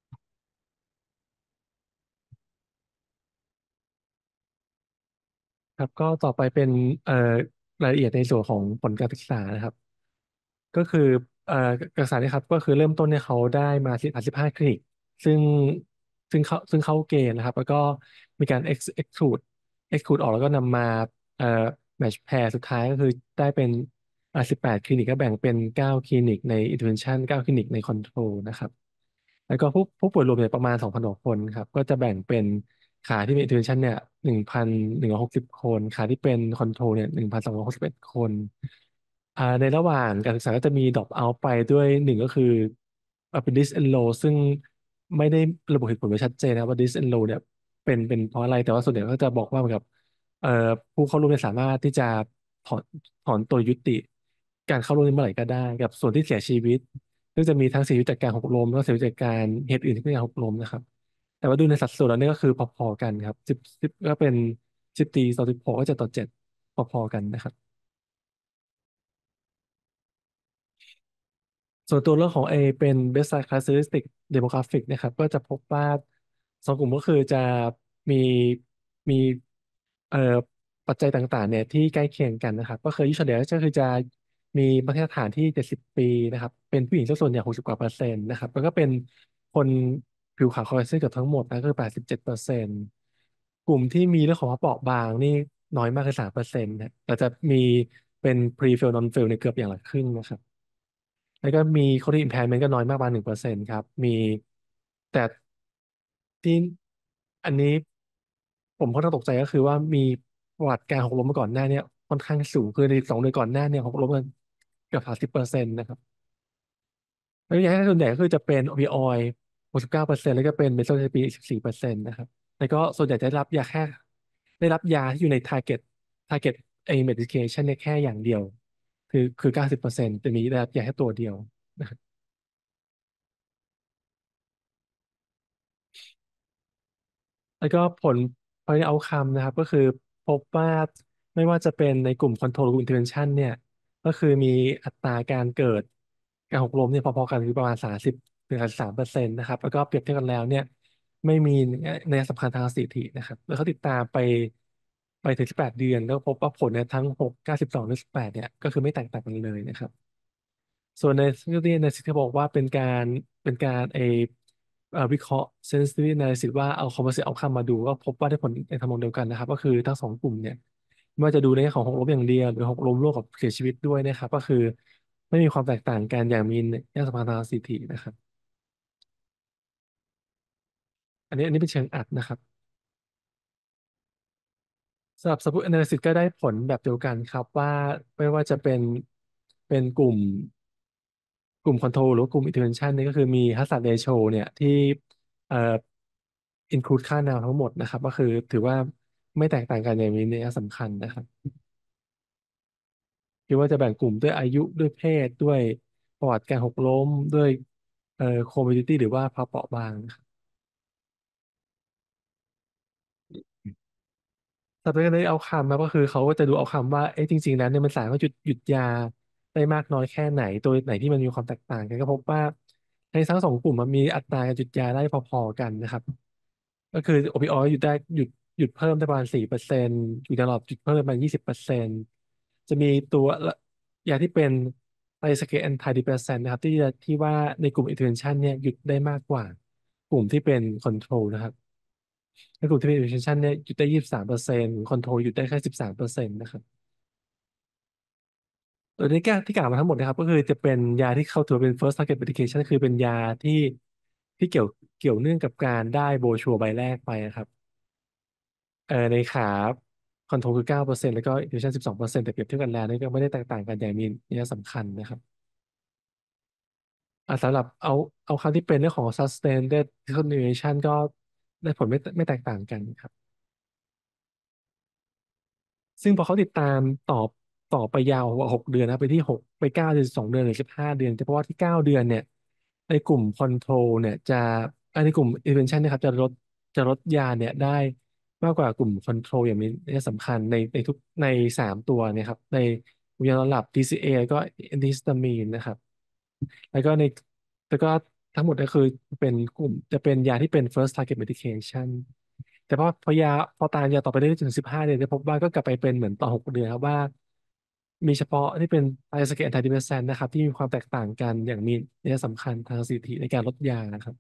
ครับก็ต่อไปเป็นเอ่อรายละเอียดในส่วนของผลการศึกษานะครับ ก็คือเอ่อเอกสารเนะครับก็คือเริ่มต้นเนี่ยเขาได้มา15คลินิกซึ่งซึ่งเข้าเกณฑ์นะครับแล้วก็มีการ exclude ออกแล้วก็นำมาเอ่อ match pair สุดท้ายก็คือได้เป็น18คลินิกก็แบ่งเป็น9คลินิกใน intervention 9คลินิกใน control นะครับแล้วก็ผู้ป่วยรวมเนี่ยประมาณ2,000กว่าคนครับก็จะแบ่งเป็นขาที่เป็น intervention เนี่ย1,160คนขาที่เป็น control เนี่ย1,261คนในระหว่างการศึกษาก็จะมี drop out ไปด้วยหนึ่งก็คือเป็น disenroll ซึ่งไม่ได้ระบุเหตุผลไว้ชัดเจนนะว่า disenroll เนี่ยเป็นเพราะอะไรแต่ว่าส่วนใหญ่ก็จะบอกว่าเหมือนกับเอ่อผู้เข้าร่วมเนี่ยสามารถที่จะถอนถอนตัวยุติการเข้าร่วมเมื่อไหร่ก็ได้กับส่วนที่เสียชีวิตซึ่งจะมีทั้งเสียชีวิตจากการหกล้มแล้วก็เสียชีวิตจากการเหตุอื่นที่ไม่ใช่การหกล้มนะครับแต่ว่าดูในสัดส่วนแล้วเนี่ยก็คือพอๆกันครับสิบก็เป็น10:16ก็7:7พอๆกันนะครับ ส่วนตัวเรื่องของเป็น baseline characteristic demographic นะครับก็จะพบว่า2 กลุ่มก็คือจะมีมีเอ่อปัจจัยต่างๆเนี่ยที่ใกล้เคียงกันนะครับก็คืออายุเฉลี่ยก็คือจะมีมาตรฐานที่70ปีนะครับเป็นผู้หญิงซะส่วนใหญ่60 กว่าเปอร์เซ็นต์นะครับแล้วก็เป็นคนผิวขาวคอเคเซนเกือบทั้งหมดนะก็คือ87%กลุ่มที่มีเรื่องของว่าเปราะบางนี่น้อยมากคือ3%นะแต่จะมีเป็น pre-fail non-fail ในเกือบอย่างละครึ่งนะครับ แล้วก็มี cognitive impairment ก็น้อยมากประมาณ1%ครับแต่ที่อันนี้ผมค่อนข้างตกใจก็คือว่ามีประวัติการหกล้มมาก่อนหน้าเนี่ยค่อนข้างสูงคือใน2 เดือนก่อนหน้าเนี่ยหกล้มกันเกือบ30%นะครับแล้วอย่างที่ส่วนใหญ่ก็คือจะเป็นโอปิออยด์69%แล้วก็เป็นเบนโซไดาซีนอีก14%นะครับแล้วก็ส่วนใหญ่จะได้รับยาที่อยู่ใน target ไอ้ medication เนี่ยแค่อย่างเดียวคือ90%แต่มีได้รับยาแค่ตัวเดียวนะครับ แล้วก็ผล primary outcome นะครับก็คือพบว่าไม่ว่าจะเป็นในกลุ่ม control หรือกลุ่ม intervention เนี่ยก็คือมีอัตราการเกิดการหกล้มเนี่ยพอๆกันคือประมาณ30 ถึง 33%นะครับแล้วก็เปรียบเทียบกันแล้วเนี่ยไม่มีนัยสำคัญทางสถิตินะครับแล้วเขาติดตามไปถึง18 เดือนแล้วพบว่าผลเนี่ยทั้ง6 9 12หรือ18เนี่ยก็คือไม่แตกต่างกันเลยนะครับ ส่วนในในสิ่งที่บอกว่าเป็นการวิเคราะห์ sensitivity analysis ว่าเอา composite outcome มาดูก็พบว่าได้ผลในทำนองเดียวกันนะครับก็คือทั้งสองกลุ่มเนี่ยไม่ว่าจะดูในแง่ของหกล้มอย่างเดียวหรือหกล้มร่วมกับเสียชีวิตด้วยนะครับก็คือไม่มีความแตกต่างกันอย่างมีนัยสัมพันธ์ทางสถิตินะครับอันนี้เป็นเชิงอัดนะครับสำหรับ subgroup analysis ก็ได้ผลแบบเดียวกันครับว่าไม่ว่าจะเป็นกลุ่ม control หรือว่ากลุ่ม intervention นี่ก็คือมี hazard ratio เนี่ยที่เอ่อ include ค่าแนวทั้งหมดนะครับก็คือถือว่าไม่แตกต่างกันอย่างมีนัยสำคัญนะครับคือว่าจะแบ่งกลุ่มด้วยอายุด้วยเพศด้วยประวัติการหกล้มด้วยcomorbidity หรือว่าภาวะเปราะบางนะครับ secondary outcome ครับก็คือเขาก็จะดูเอาคำว่าเอ๊ะจริงๆแล้วเนี่ยมันสามารถหยุดยาได้มากน้อยแค่ไหนตัวไหนที่มันมีความแตกต่างกันก็พบว่าในทั้งสองกลุ่มมันมีอัตราการหยุดยาได้พอๆกันนะครับก็คือโอปิออยด์หยุดเพิ่มได้ประมาณ4%อยู่ตลอดหยุดเพิ่มได้ประมาณ20%จะมีตัวยาที่เป็นไตรสเกตแอนตี้ดิเพรสแซนนะครับที่ว่าในกลุ่มอินเทอร์เวนชันเนี่ยหยุดได้มากกว่ากลุ่มที่เป็นคอนโทรลนะครับ ในกลุ่มที่เป็น retention เนี่ยหยุดได้23%คอนโทรลหยุดได้แค่13%นะครับโดยที่กล่าวมาทั้งหมดนะครับก็คือจะเป็นยาที่เข้าถือว่าเป็น first target medication คือเป็นยาที่เกี่ยวเนื่องกับการได้โบรชัวร์ใบแรกไปนะครับในขาคอนโทรลคือ9%แล้วก็ retention 12%แต่เปรียบเทียบกันแล้วนี่ก็ไม่ได้แตกต่างกันอย่างมีนัยสำคัญนะครับสำหรับเอาคำที่เป็นเรื่องของ sustained discontinuation ก็ได้ผลไม่แตกต่างกันครับ ซึ่งพอเขาติดตามต่อไปยาวกว่า6 เดือนนะไปที่ไป9 เดือน2 เดือนหรือ15 เดือนแต่เพราะว่าที่9 เดือนเนี่ยในกลุ่มคอนโทรลเนี่ยในกลุ่ม intervention นะครับจะลดยาเนี่ยได้มากกว่ากลุ่มคอนโทรลอย่างมีนัยสำคัญใน3 ตัวเนะครับในยานอนหลับ TCA แล้วก็แอนติฮิสตามีนนะครับแล้วก็แล้วก็ทั้งหมดก็คือจะเป็นยาที่เป็น first target medication แต่พอตามยาต่อไปเรื่อยๆถึง15 เดือนจะพบว่าก็กลับไปเป็นเหมือนตอน6 เดือนครับว่ามีเฉพาะที่เป็นไอสเกตแอนติดิเ s เซนนะครับที่มีความแตกต่างกันอย่างมีนัยสำคัญทางสถิติในการลดยานะครับ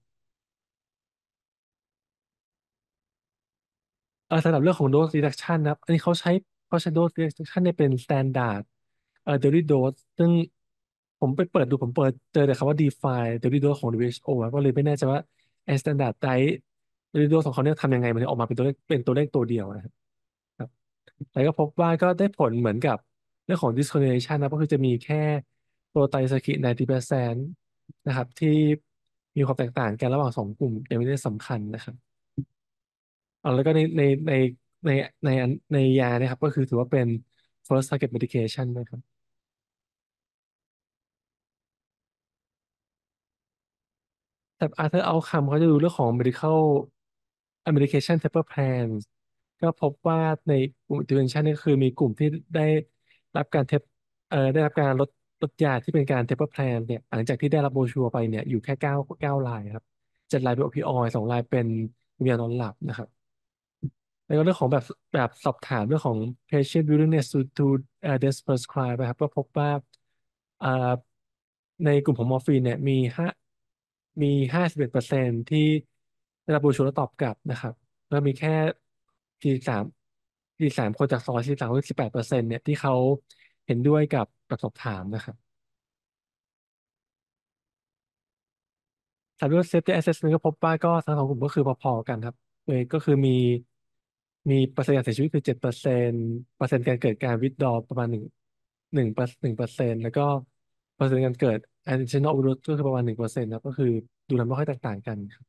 สำหรับเรื่องของ dose reduction นะครับอันนี้เขาใช้ dose reduction เนี่ยเป็น standard daily dose ซึ่งผมเปิดเจอแต่คำว่า define daily dose ของ WHO ครับก็เลยไม่แน่ใจว่าไอ้ standard diet daily dose ของเขาเนี่ยทำยังไงมันถึงออกมาเป็นตัวเลขตัวเดียวนะครับ แต่ก็พบว่าก็ได้ผลเหมือนกับเรื่องของ discrimination นะก็คือจะมีแค่โปรไตรสกิ90%นะครับที่มีความแตกต่างกันระหว่าง2 กลุ่มยังไม่ได้สำคัญนะครับแล้วก็ในในยานะครับก็คือถือว่าเป็น first target medication นะครับ แต่ Arthur Outcome เขาจะดูเรื่องของ medical medication taper plans ก็พบว่าในกลุ่ม intervention นี่ก็คือมีกลุ่มที่ได้รับการเทปได้รับการลดยาที่เป็นการ taper plan เนี่ยหลังจากที่ได้รับโบรชัวร์ไปเนี่ยอยู่แค่เก้าลายครับ7 ลายเป็น opioid 2 ลายเป็นยานอนหลับนะครับ แล้วก็เรื่องของแบบสอบถามเรื่องของ patient willingness to prescribe นะครับก็พบว่าเอ่อในกลุ่มของมอร์ฟีนเนี่ยมี51%ที่ได้รับบูชูแล้วตอบกลับนะครับแล้วมีแค่4343 คนจาก143คน18%เนี่ยที่เขาเห็นด้วยกับแบบสอบถามนะครับ Cyber Safety Assessment ก็พบว่าก็ทั้งสองกลุ่มก็คือพอๆกันครับเลยก็คือมีเปอร์เซ็นต์การเสียชีวิตคือ7%เปอร์เซ็นต์การเกิดการ withdraw ประมาณ1%แล้วก็เปอร์เซ็นต์การเกิด additional overdose ก็คือประมาณ1%ครับก็คือดูแล้วไม่ค่อยแตกต่างกันครับ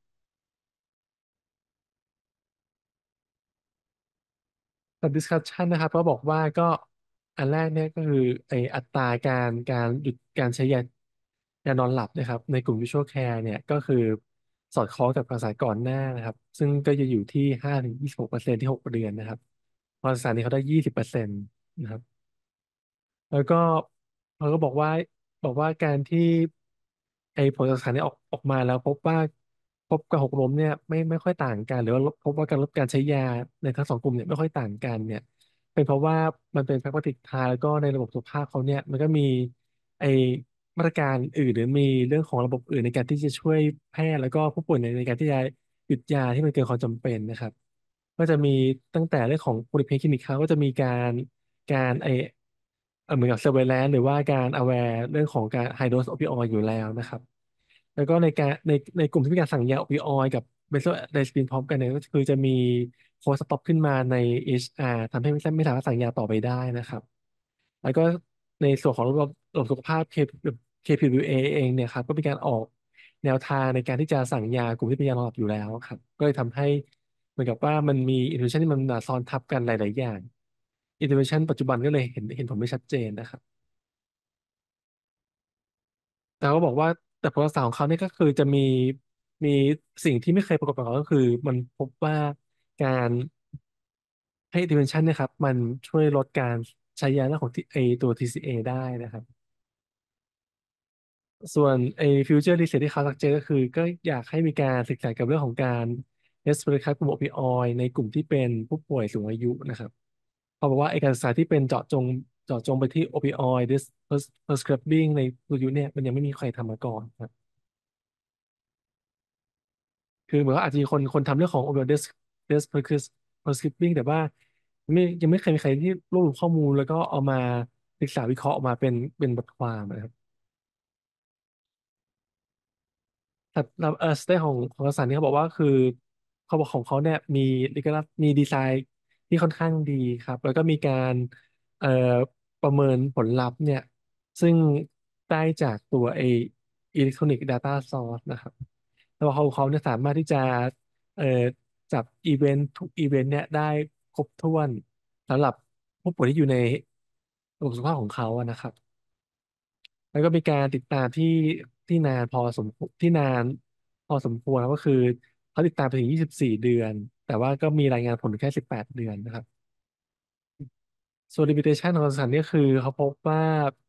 กับ discussion นะครับก็บอกว่าก็อันแรกเนี่ยก็คือไออัตราการหยุดการใช้ยานอนหลับนะครับในกลุ่ม visual care เนี่ยก็คือสอดคล้องกับการศึกษาก่อนหน้านะครับซึ่งก็จะอยู่ที่5 ถึง 26%ที่6 เดือนนะครับพอศึกษานี้เขาได้20%นะครับแล้วก็เขาก็บอกว่าการที่ไอ้ผลการศึกษานี้ออกมาแล้วพบกับหกล้มเนี่ยไม่ค่อยต่างกันหรือว่าพบว่าการลดการใช้ยาในทั้งสองกลุ่มเนี่ยไม่ค่อยต่างกันเนี่ยเป็นเพราะว่ามันเป็น pragmatic trial แล้วก็ในระบบสุขภาพเขาเนี่ยมันก็มีไอ้มาตรการอื่นหรือมีเรื่องของระบบอื่นในการที่จะช่วยแพทย์แล้วก็ผู้ป่วยในการที่จะหยุดยาที่มันเกินความจำเป็นนะครับ ก็จะมีตั้งแต่เรื่องของ polyclinic clinic เขาก็จะมีการเหมือนกับ surveillance หรือว่าการ aware เรื่องของการ high dose opioid อยู่แล้วนะครับแล้วก็ในกลุ่มที่มีการสั่งยา opioid กับ benzodiazepine พร้อมกันเนี่ยก็คือจะมี force stop ขึ้นมาใน HR ทำให้ไม่สามารถสั่งยาต่อไปได้นะครับแล้วก็ในส่วนของระบบสุขภาพ KPWA เองเนี่ยครับก็มีการออกแนวทางในการที่จะสั่งยากลุ่มที่เป็นยานอนหลับอยู่แล้วครับก็เลยทำให้ เหมือนกับว่ามันมีอินโทร n ชันที่มันซ้อนทับกันหลายๆอย่างอินโทร n ชันปัจจุบันก็เลยเห็นผลไม่ชัดเจนนะครับแต่เขาบอกว่าแต่ผลรักษาของเขาเนี่ยก็คือจะมีสิ่งที่ไม่เคยปรากฏมาก่อนก็คือมันพบว่าการให้อินโทร n ชันเนี่ยครับมันช่วยลดการใช้ยาเรื่องของที่ตัว TCA ได้นะครับส่วนฟิวเจอร์รีเสิร์ชที่เขาสักเจอก็คือก็อยากให้มีการศึกษากับเรื่องของการเอสเปรสครับกลุ่มโอปิออยในกลุ่มที่เป็นผู้ป่วยสูงอายุนะครับ เขาบอกว่าไอ้การศึกษาที่เป็นเจาะจงไปที่ opioid prescribing ในตัวยุคเนี่ยมันยังไม่มีใครทำมาก่อนครับคือเหมือนว่าอาจจะมีคนทำเรื่องของ opioid prescribing แต่ว่ายังไม่เคยมีใครที่รวบรวมข้อมูลแล้วก็เอามาศึกษาวิเคราะห์ออกมาเป็นบทความนะครับ แต่สเตของกษัตริย์นี่เขาบอกว่าคือเขาบอกของเขาเนี่ยมีดีไซน์ที่ค่อนข้างดีครับแล้วก็มีการเอ่อประเมินผลลัพธ์เนี่ยซึ่งได้จากตัวอิเล็กทรอนิกส์ Data Source นะครับแล้วเขาเนี่ยสามารถที่จะเอ่อจับอีเวนต์ทุกอีเวนต์เนี่ยได้ครบถ้วนสำหรับผู้ป่วยที่อยู่ในระบบสุขภาพของเขาอะนะครับ แล้วก็มีการติดตามที่นานพอสมที่นานพอสมควรก็คือเขาติดตามไปถึง24เดือนแต่ว่าก็มีรายงานผลแค่18เดือนนะครับส่วน limitation ของสถานนี่คือเขาพบว่า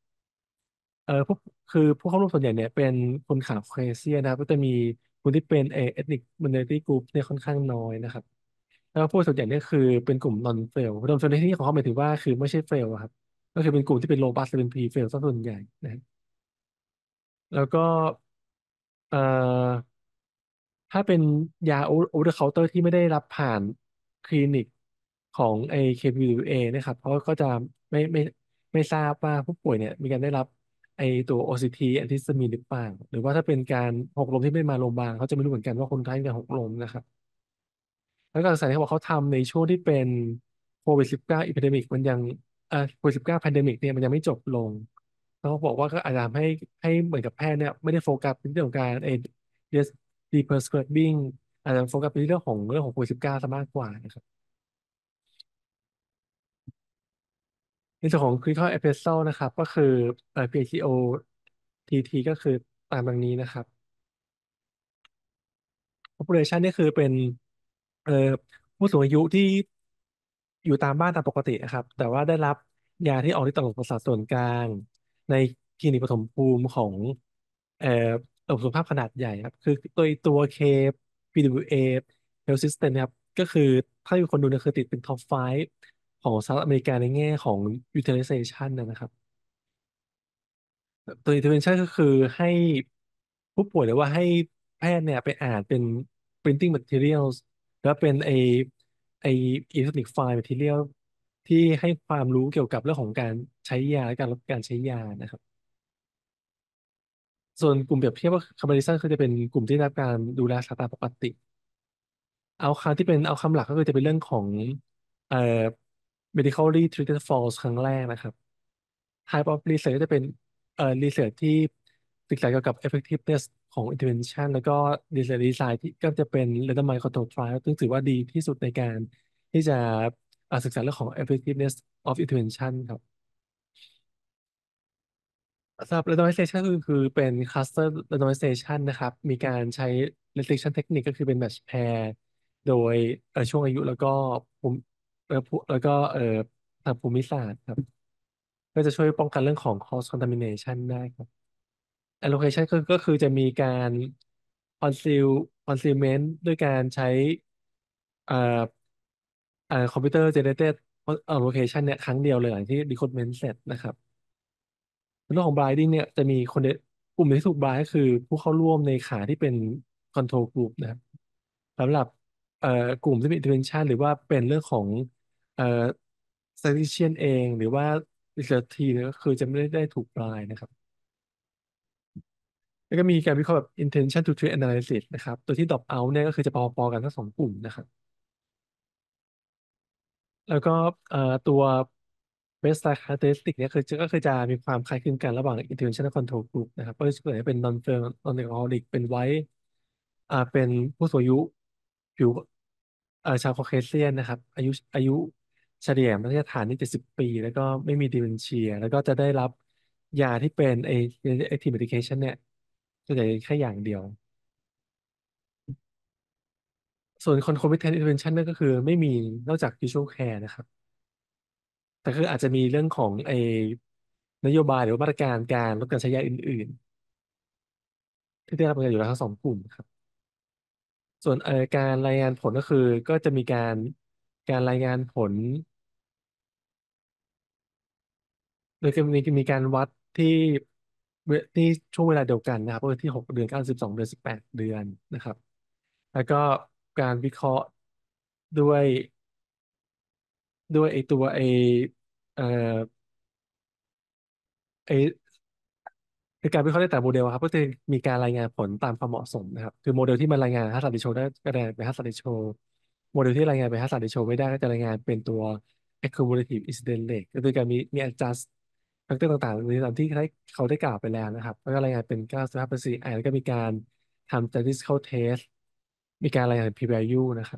ผู้เข้าร่วมส่วนใหญ่เนี่ยเป็นคนขาวเคเซียนะครับก็จะมีคนที่เป็นethnic minority group เนี่ยค่อนข้างน้อยนะครับแล้วก็ผู้ส่วนใหญ่เนี่ยคือเป็นกลุ่ม non fail non fail ในที่นี้ของเขาหมายถึงว่าคือไม่ใช่ fail อะครับก็คือเป็นกลุ่มที่เป็น robust หรือเป็น pre fail ซะส่วนใหญ่นะ แล้วก็เอ่อถ้าเป็นยาโอเวอร์เคาน์เตอร์ที่ไม่ได้รับผ่านคลินิกของKPWA นะครับเขาก็จะไม่ไม่ทราบว่าผู้ป่วยเนี่ยมีการได้รับตัว OCT แอนติฮิสตามีนหรือเปล่าหรือว่าถ้าเป็นการหกล้มที่ไม่มาโรงพยาบาลเขาจะไม่รู้เหมือนกันว่าคนไข้เป็นหกล้มนะครับ แล้วการศึกษาที่เขาบอกเขาทำในช่วงที่เป็นโควิด 19อีพิเดมิกมันยังโควิด 19แพนเดมิกเนี่ยมันยังไม่จบลงแล้วเขาบอกว่าก็อาจจะทำให้เหมือนกับแพทย์เนี่ยไม่ได้โฟกัสในเรื่องของการdeprescribing อาจจะโฟกัสไปที่เรื่องของโควิด 19ซะมากกว่านะครับในส่วนของ clinical appraisal นะครับก็คือPATO TT ก็คือตามดังนี้นะครับ population นี่คือเป็นเอ่อผู้สูงอายุที่อยู่ตามบ้านตามปกตินะครับแต่ว่าได้รับยาที่ออกฤทธิ์ต่อระบบประสาทส่วนกลางในคลินิกปฐมภูมิของเอ่อระบบสุขภาพขนาดใหญ่ครับคือตัว KPWA Health System นะครับก็คือถ้ามีคนดูเนี่ยคือติดเป็นท็อป5ของสหรัฐอเมริกาในแง่ของ utilization นะครับ ตัว intervention ก็คือให้ผู้ป่วยหรือว่าให้แพทย์เนี่ยไปอ่านเป็น printing materials แล้วเป็นไอ electronic file material ที่ให้ความรู้เกี่ยวกับเรื่องของการใช้ยาและการลดการใช้ยานะครับส่วนกลุ่มเปรียบเทียบก็ comparison คือจะเป็นกลุ่มที่ได้รับการดูแลรักษาตามปกติเอาคำที่เป็นเอาคำหลักก็คือจะเป็นเรื่องของเอ่อ medically treated falls ครั้งแรกนะครับ type of research ก็จะเป็นresearch ที่ศึกษาเกี่ยวกับ effectiveness ของ intervention แล้วก็ research design ที่ก็จะเป็น randomized control trial ซึ่งถือว่าดีที่สุดในการที่จะศึกษาเรื่องของ effectiveness of intervention ครับสำหรับ randomization คือเป็น cluster randomization นะครับมีการใช้ restriction technique ก็คือเป็น match pair โดยช่วงอายุแล้วก็ภูมิแล้วก็ทางภูมิศาสตร์ครับก็จะช่วยป้องกันเรื่องของ cross contamination ได้ครับ allocation ก็คือจะมีการ conceal concealment ด้วยการใช้เอ่อcomputer generated allocation เนี่ยครั้งเดียวเลยหลังที่ decodement เสร็จนะครับเรื่องของ blinding เนี่ยจะมีคนเดียวกลุ่มที่ถูก blind ก็คือผู้เข้าร่วมในขาที่เป็น control group นะครับสำหรับกลุ่มที่มี intervention หรือว่าเป็นเรื่องของเอ่อ statistician เองหรือว่า research team เนี่ยก็คือจะไม่ได้ถูก blind นะครับ แล้วก็มีการวิเคราะห์แบบ intention to treat analysis นะครับตัวที่ drop out เนี่ยก็คือจะพอๆกันทั้งสองกลุ่มนะครับแล้วก็ตัว baseline characteristic เนี่ยก็คือจะมีความคล้ายคลึงกันระหว่าง intervention และ control group นะครับก็ส่วนใหญ่เป็น non alcoholic เป็น white เป็นผู้สูงอายุผิวชาวคอเคเซียนนะครับอายุเฉลี่ยมาตรฐานที่70 ปีแล้วก็ไม่มี dementia แล้วก็จะได้รับยาที่เป็นactive medication เนี่ยส่วนใหญ่แค่อย่างเดียว ส่วน concomitant intervention นั่นก็คือไม่มีนอกจาก usual care นะครับแต่คืออาจจะมีเรื่องของนโยบายหรือว่ามาตรการการลดการใช้ยาอื่นๆที่ได้รับการอยู่แล้วทั้งสองกลุ่มครับส่วนการรายงานผลก็คือก็จะมีการรายงานผลโดยมีการวัดที่ที่ช่วงเวลาเดียวกันนะครับก็คือที่6 เดือน92 เดือน18 เดือนนะครับแล้วก็การวิเคราะห์ด้วยด้วยไอตัวเอ่อไอ คือการวิเคราะห์ในแต่ละโมเดลครับก็จะมีการรายงานผลตามความเหมาะสมนะครับคือโมเดลที่มันรายงานฮัสซัดดิโชได้ก็รายงานเป็นฮัสซัดดิโชโมเดลที่รายงานเป็นฮัสซัดดิโชไม่ได้ก็จะรายงานเป็นตัว accumulative incidence rate ก็คือการมี adjust ฟักเตอร์ต่างๆในตามที่เขาได้กล่าวไปแล้วนะครับแล้วก็รายงานเป็น95%แล้วก็มีการทำ statistical test มีการรายงาน p value นะครับ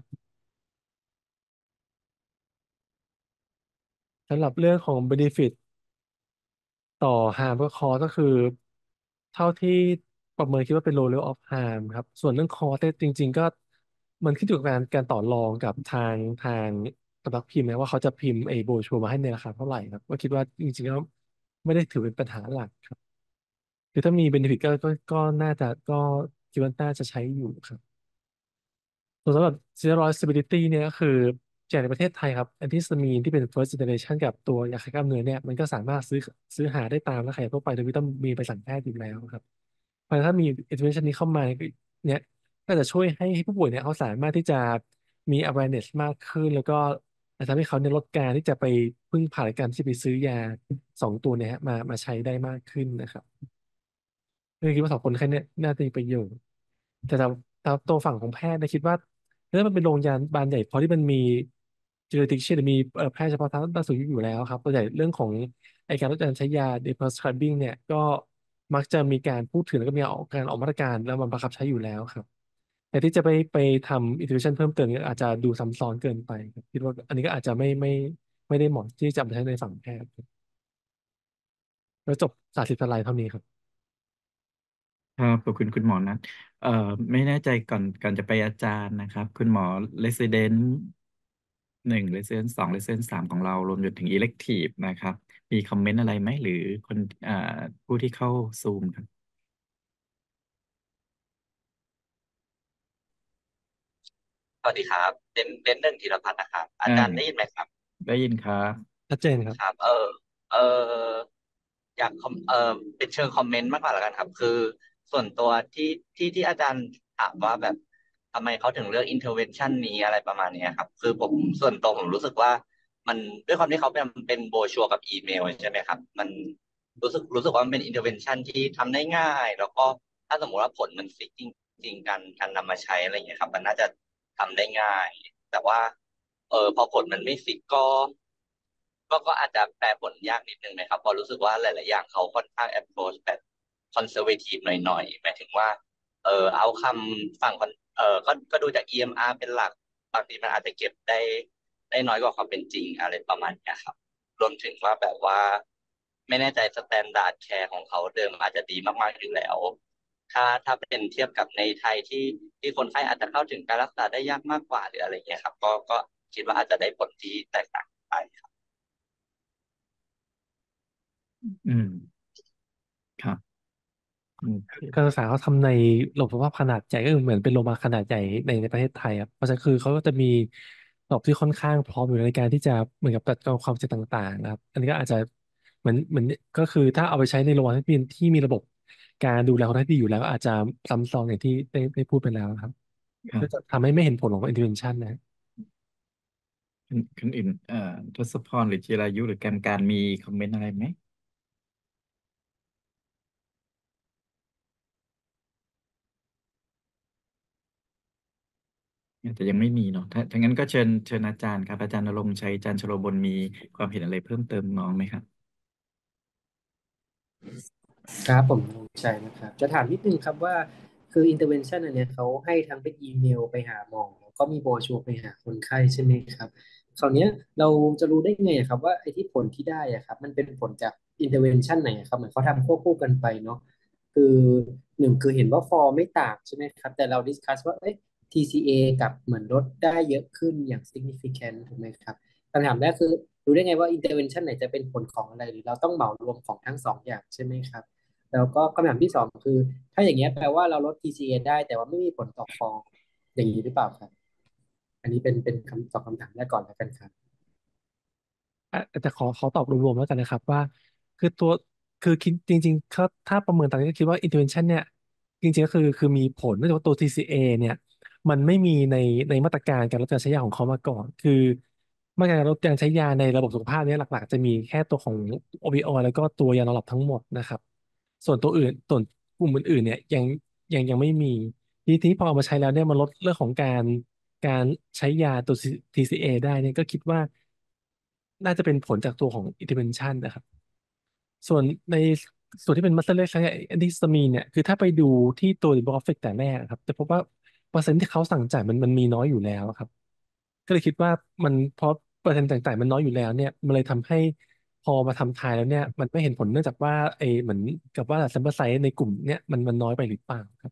สำหรับเรื่องของ benefit ต่อ harm ก็ cost ก็คือเท่าที่ประเมินคิดว่าเป็น low level of harm ครับส่วนเรื่อง cost เนี่ยจริงๆก็มันขึ้นอยู่กับการต่อรองกับทางสำนักพิมพ์นะว่าเขาจะพิมพ์ไอ้โบรชัวร์มาให้ในราคาเท่าไหร่ครับก็คิดว่าจริงๆแล้วไม่ได้ถือเป็นปัญหาหลักครับคือถ้ามี benefit ก็น่าจะก็คิดว่าน่าจะใช้อยู่ครับ ส่วนสำหรับ steroid stability เนี่ยก็คือจากในประเทศไทยครับแอนติฮิสตามีนที่เป็น first generation กับตัวยาคลายกล้ามเนื้อเนี่ยมันก็สามารถซื้อหาได้ตามร้านขายยาทั่วไปโดยไม่ต้องมีใบสั่งแพทย์อยู่แล้วครับเพราะฉะนั้นถ้ามี intervention นี้เข้ามาเนี่ยก็จะช่วยให้ผู้ป่วยเนี่ยเขาสามารถที่จะมี awareness มากขึ้นแล้วก็จะทำให้เขาเนี่ยลดการที่จะไปพึ่งพาการที่จะไปซื้อยา2 ตัวเนี่ยฮะมาใช้ได้มากขึ้นนะครับคิดว่า2 คนแค่เนี้น่าจะมีประโยชน์ แต่ถ้าตัวฝั่งของแพทย์นะคิดว่าถ้ามันเป็นโรงพยาบาลใหญ่พอที่มันมี jurisdiction หรือมีแพทย์เฉพาะทางด้านสูงอายุอยู่แล้วครับตัวใหญ่เรื่องของไอการลดการใช้ยา prescribing เนี่ยก็มักจะมีการพูดถึงแล้วก็มีการออกมาตรการแล้วมันบังคับใช้อยู่แล้วครับแต่ที่จะไปทำ intervention เพิ่มเติมเนี่ยอาจจะดูซ้ำซ้อนเกินไปครับคิดว่าอันนี้ก็อาจจะไม่ได้เหมาะที่จะเอามาใช้ในฝั่งแพทย์ครับแล้วจบสาธิตอะไรเท่านี้ครับครับขอบคุณคุณหมอนัทเอ่อไม่แน่ใจก่อนจะไปอาจารย์นะครับคุณหมอ Resident 1 Resident 2 Resident 3ของเรารวมจนถึง Elective นะครับมีคอมเมนต์อะไรไหมหรือคนผู้ที่เข้าซูมครับสวัสดีครับเป็นหนึ่งธีรพัฒน์นะครับอาอ่าจารย์ได้ยินไหมครับได้ยินครับชัดเจนครับครับเอออยากเป็นเชิงคอมเมนต์มากกว่าแล้วกันครับคือส่วนตัวที่อาจารย์ถามว่าแบบทำไมเขาถึงเลือก intervention นี้อะไรประมาณเนี้ยครับคือผมส่วนตัวผมรู้สึกว่ามันด้วยความที่เขาเป็นโบรชัวร์กับอีเมลใช่ไหมครับมันรู้สึกว่ามันเป็น intervention ที่ทำได้ง่ายแล้วก็ถ้าสมมติว่าผลมันฟิกจริงการนำมาใช้อะไรอย่างเงี้ยครับมันน่าจะทำได้ง่ายแต่ว่าพอผลมันไม่ฟิกก็อาจจะแปลผลยากนิดนึงไหมครับเพราะรู้สึกว่าหลายๆอย่างเขาค่อนข้าง approach แบบ conservative หน่อยๆหมายถึงว่าเอาคำฝั่งก็ดูจาก EMR เป็นหลักบางทีมันอาจจะเก็บได้น้อยกว่าความเป็นจริงอะไรประมาณเนี้ยครับรวมถึงว่าแบบว่าไม่แน่ใจสแตนดาร์ดแคร์ของเขาเดิมอาจจะดีมากๆอยู่แล้วถ้าเป็นเทียบกับในไทยที่คนไข้อาจจะเข้าถึงการรักษาได้ยากมากกว่าหรืออะไรเงี้ยครับก็คิดว่าอาจจะได้ผลที่แตกต่างไปครับอืมครับโอเคการศึกษาเขาทำในโรงพยาบาลขนาดใหญ่ก็คือเหมือนเป็นโรงพยาบาลขนาดใหญ่ในประเทศไทยครับเพราะฉะนั้นคือเขาก็จะมีระบบที่ค่อนข้างพร้อมอยู่ในการที่จะเหมือนกับจัดการความเสี่ยงต่างๆนะครับอันนี้ก็อาจจะเหมือนก็คือถ้าเอาไปใช้ในโรงพยาบาลที่มีระบบการดูแลคนไข้ที่ดีอยู่แล้วก็อาจจะซ้ำซ้อนอย่างที่ได้พูดไปแล้วนะครับก็จะครับทำให้ไม่เห็นผลของ intervention นะคนอื่นทศพรหรือจิรายุหรือการมีคอมเมนต์อะไรไหมอาจจะยังไม่มีเนาะถ้างั้นก็เชิญอาจารย์ครับอาจารย์ณรงค์ชัยอาจารย์ชโลบลมีความเห็นอะไรเพิ่มเติมน้องไหมครับครับผมลงใจนะครับจะถามนิดนึงครับว่าคือ intervention อันเนี้ยเขาให้ทั้งเป็นอีเมลไปหาหมอแล้วก็มีโบรชัวร์ไปหาคนไข้ใช่ไหมครับคราวเนี้ยเราจะรู้ได้ไงอะครับว่าไอ้ที่ผลที่ได้อะครับมันเป็นผลจาก intervention ไหนอะครับเหมือนเขาทำควบคู่กันไปเนาะคือหนึ่งคือเห็นว่าฟอร์ไม่ต่างใช่ไหมครับแต่เราดิสคัสว่าเอ้ย TCA กับเหมือนลดได้เยอะขึ้นอย่าง significant ถูกไหมครับคำถามแรกคือรู้ได้ไงว่า intervention ไหนจะเป็นผลของอะไรหรือเราต้องเหมารวมของทั้งสองอย่างใช่ไหมครับ แล้วก็คำถามที่สองคือถ้าอย่างเงี้ยแปลว่าเราลด TCA ได้แต่ว่าไม่มีผลต่อฟองอย่างนี้หรือเปล่าครับอันนี้เป็นคำตอบคำถามแรกก่อนแล้วกันครับอาจจะขอตอบรวมๆแล้วกันนะครับว่าคือตัวคือคิดจริงๆถ้าประเมินตามนี้ก็คิดว่า intervention เนี่ยจริงๆก็คือมีผลเนื่องจากว่าตัว TCA เนี่ยมันไม่มีในมาตรการการลดการใช้ยาของเขามาก่อนคือมาตรการลดการใช้ยาในระบบสุขภาพเนี่ยหลักๆจะมีแค่ตัวของโอ p ิออยแล้วก็ตัวยานอนหลับทั้งหมดนะครับส่วนตัวอื่นส่วนกลุ่มอื่นๆเนี่ยยังไม่มีทีนี้พอเอามาใช้แล้วเนี่ยมันลดเรื่องของการใช้ยาตัว TCA ได้เนี่ยก็คิดว่า น่าจะเป็นผลจากตัวของ intervention นะครับส่วนในส่วนที่เป็นมัสเ l อร์ใช้แอนติฮิสตามีนเนี่ยคือถ้าไปดูที่ตัวบอฟเฟกแต่แรกครับจะพบว่าเปอร์เซ็นต์ที่เขาสั่งจ่ายมันมีน้อยอยู่แล้วครับก็เลยคิดว่ามันเพราะเปอร์เซ็นต์ต่างๆมันน้อยอยู่แล้วเนี่ยมันเลยทำให้พอมาทำทายแล้วเนี่ยมันไม่เห็นผลเนื่องจากว่าเหมือนกับว่า sample size ในกลุ่มเนี่ยมันน้อยไปหรือเปล่าครับ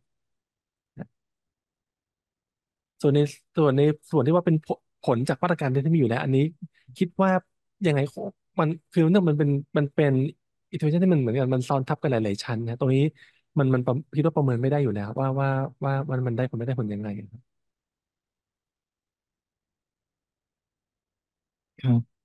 ส่วนในส่วนในส่วนที่ว่าเป็นผลจากมาตรการที่มีอยู่แล้วอันนี้คิดว่ายังไงมันคือเนื่องมันเป็นอิทธิพลที่มันเหมือนกันมันซ้อนทับกันหลายๆชั้นนะตรงนี้มันคิดว่าประเมินไม่ได้อยู่แล้วว่ามันได้ผลไม่ได้ผลยังไงครับครับ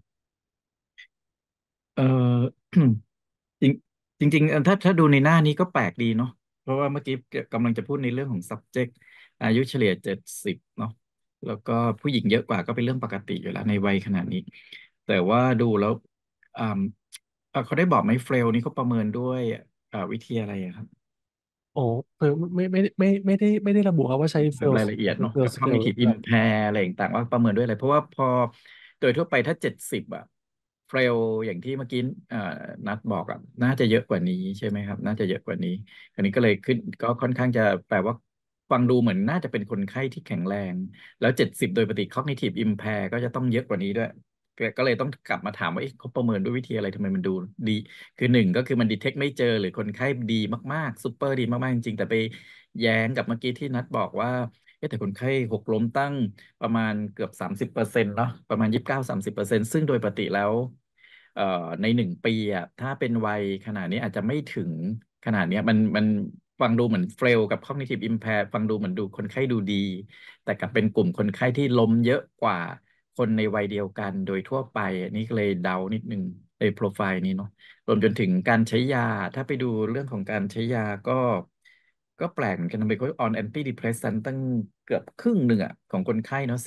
เออ จริงจริงๆถ้าดูในหน้านี้ก็แปลกดีเนาะเพราะว่าเมื่อกี้กำลังจะพูดในเรื่องของ subject อายุเฉลี่ย70เนาะแล้วก็ผู้หญิงเยอะกว่าก็เป็นเรื่องปกติอยู่แล้วในวัยขนาดนี้แต่ว่าดูแล้วอ่าเขาได้บอกไหมเฟลนี่เขาประเมินด้วยวิธีอะไรอะครับโอ้เออไม่ได้ระบุครับว่าใช้แบบ fail รายละเอียดเนาะ fail กับ scale หรือ cognitive เปล่า impair อะไรต่างๆว่าประเมินด้วยอะไรเพราะว่าพอโดยทั่วไปถ้า70อะเฟลอย่างที่เมื่อกี้เอ่อนัดบอกอะน่าจะเยอะกว่านี้ใช่ไหมครับน่าจะเยอะกว่านี้อันนี้ก็เลยขึ้นก็ค่อนข้างจะแปลว่าฟังดูเหมือนน่าจะเป็นคนไข้ที่แข็งแรงแล้ว70โดยปกติ cognitive impair ก็จะต้องเยอะกว่านี้ด้วยก็เลยต้องกลับมาถามว่าเอ๊ะเขาประเมินด้วยวิธีอะไรทำไมมันดูดีคือหนึ่งก็คือมันดีเทคไม่เจอหรือคนไข้ดีมากๆซูเปอร์ดีมากๆจริงๆแต่ไปแย้งกับเมื่อกี้ที่นัดบอกว่า แต่คนไข้หกล้มตั้งประมาณเกือบ30%เนาะประมาณ29-30%ซึ่งโดยปกติแล้วเอ่อใน1 ปีอ่ะถ้าเป็นวัยขนาดนี้อาจจะไม่ถึงขนาดเนี้ยมันฟังดูเหมือนเฟลกับ cognitive impair ฟังดูเหมือนดูคนไข้ดูดีแต่กลับเป็นกลุ่มคนไข้ที่ล้มเยอะกว่าคนในวัยเดียวกันโดยทั่วไปอันนี้ก็เลยเดานิดนึงในโปรไฟล์นี้เนาะ รวมจนถึงการใช้ยา ถ้าไปดูเรื่องของการใช้ยาก็แปลกเหมือนกันทำไมเขาออนแอนตี้ดิเพรสซันตั้งเกือบครึ่งหนึ่งอ่ะของคนไข้เนาะ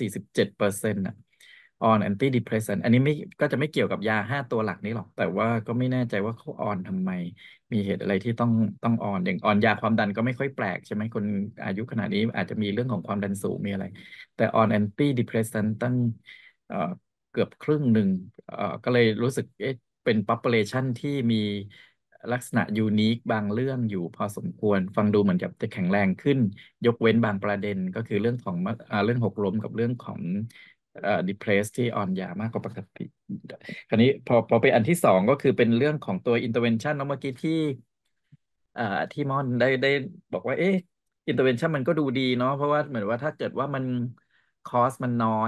47%อ่ะออนแอนตี้ดิเพรสซันอันนี้ไม่ก็จะไม่เกี่ยวกับยา5 ตัวหลักนี้หรอก แต่ว่าก็ไม่แน่ใจว่าเขาออนทำไม มีเหตุอะไรที่ต้องออนอย่างออนยาความดันก็ไม่ค่อยแปลกใช่ไหมคนอายุขนาดนี้อาจจะมีเรื่องของความดันสูงมีอะไร แต่ออนแอนตี้ดิเพรสซันตั้งเอ่อเกือบครึ่งหนึ่งก็เลยรู้สึกเอ๊ะ เป็น population ที่มีลักษณะยูนิคบางเรื่องอยู่พอสมควรฟังดูเหมือนกับจะแข็งแรงขึ้นยกเว้นบางประเด็นก็คือเรื่องของเรื่องหกล้มกับเรื่องของdepress ที่อ่อนยามากกว่าปกติคราวนี้พอไปอันที่สองก็คือเป็นเรื่องของตัว intervention แล้วเมื่อกี้อ่าที่มอนได้บอกว่าเอ๊ะ intervention มันก็ดูดีเนาะเพราะว่าเหมือนว่าถ้าเกิดว่ามันคอสมันน้อยอ่ะ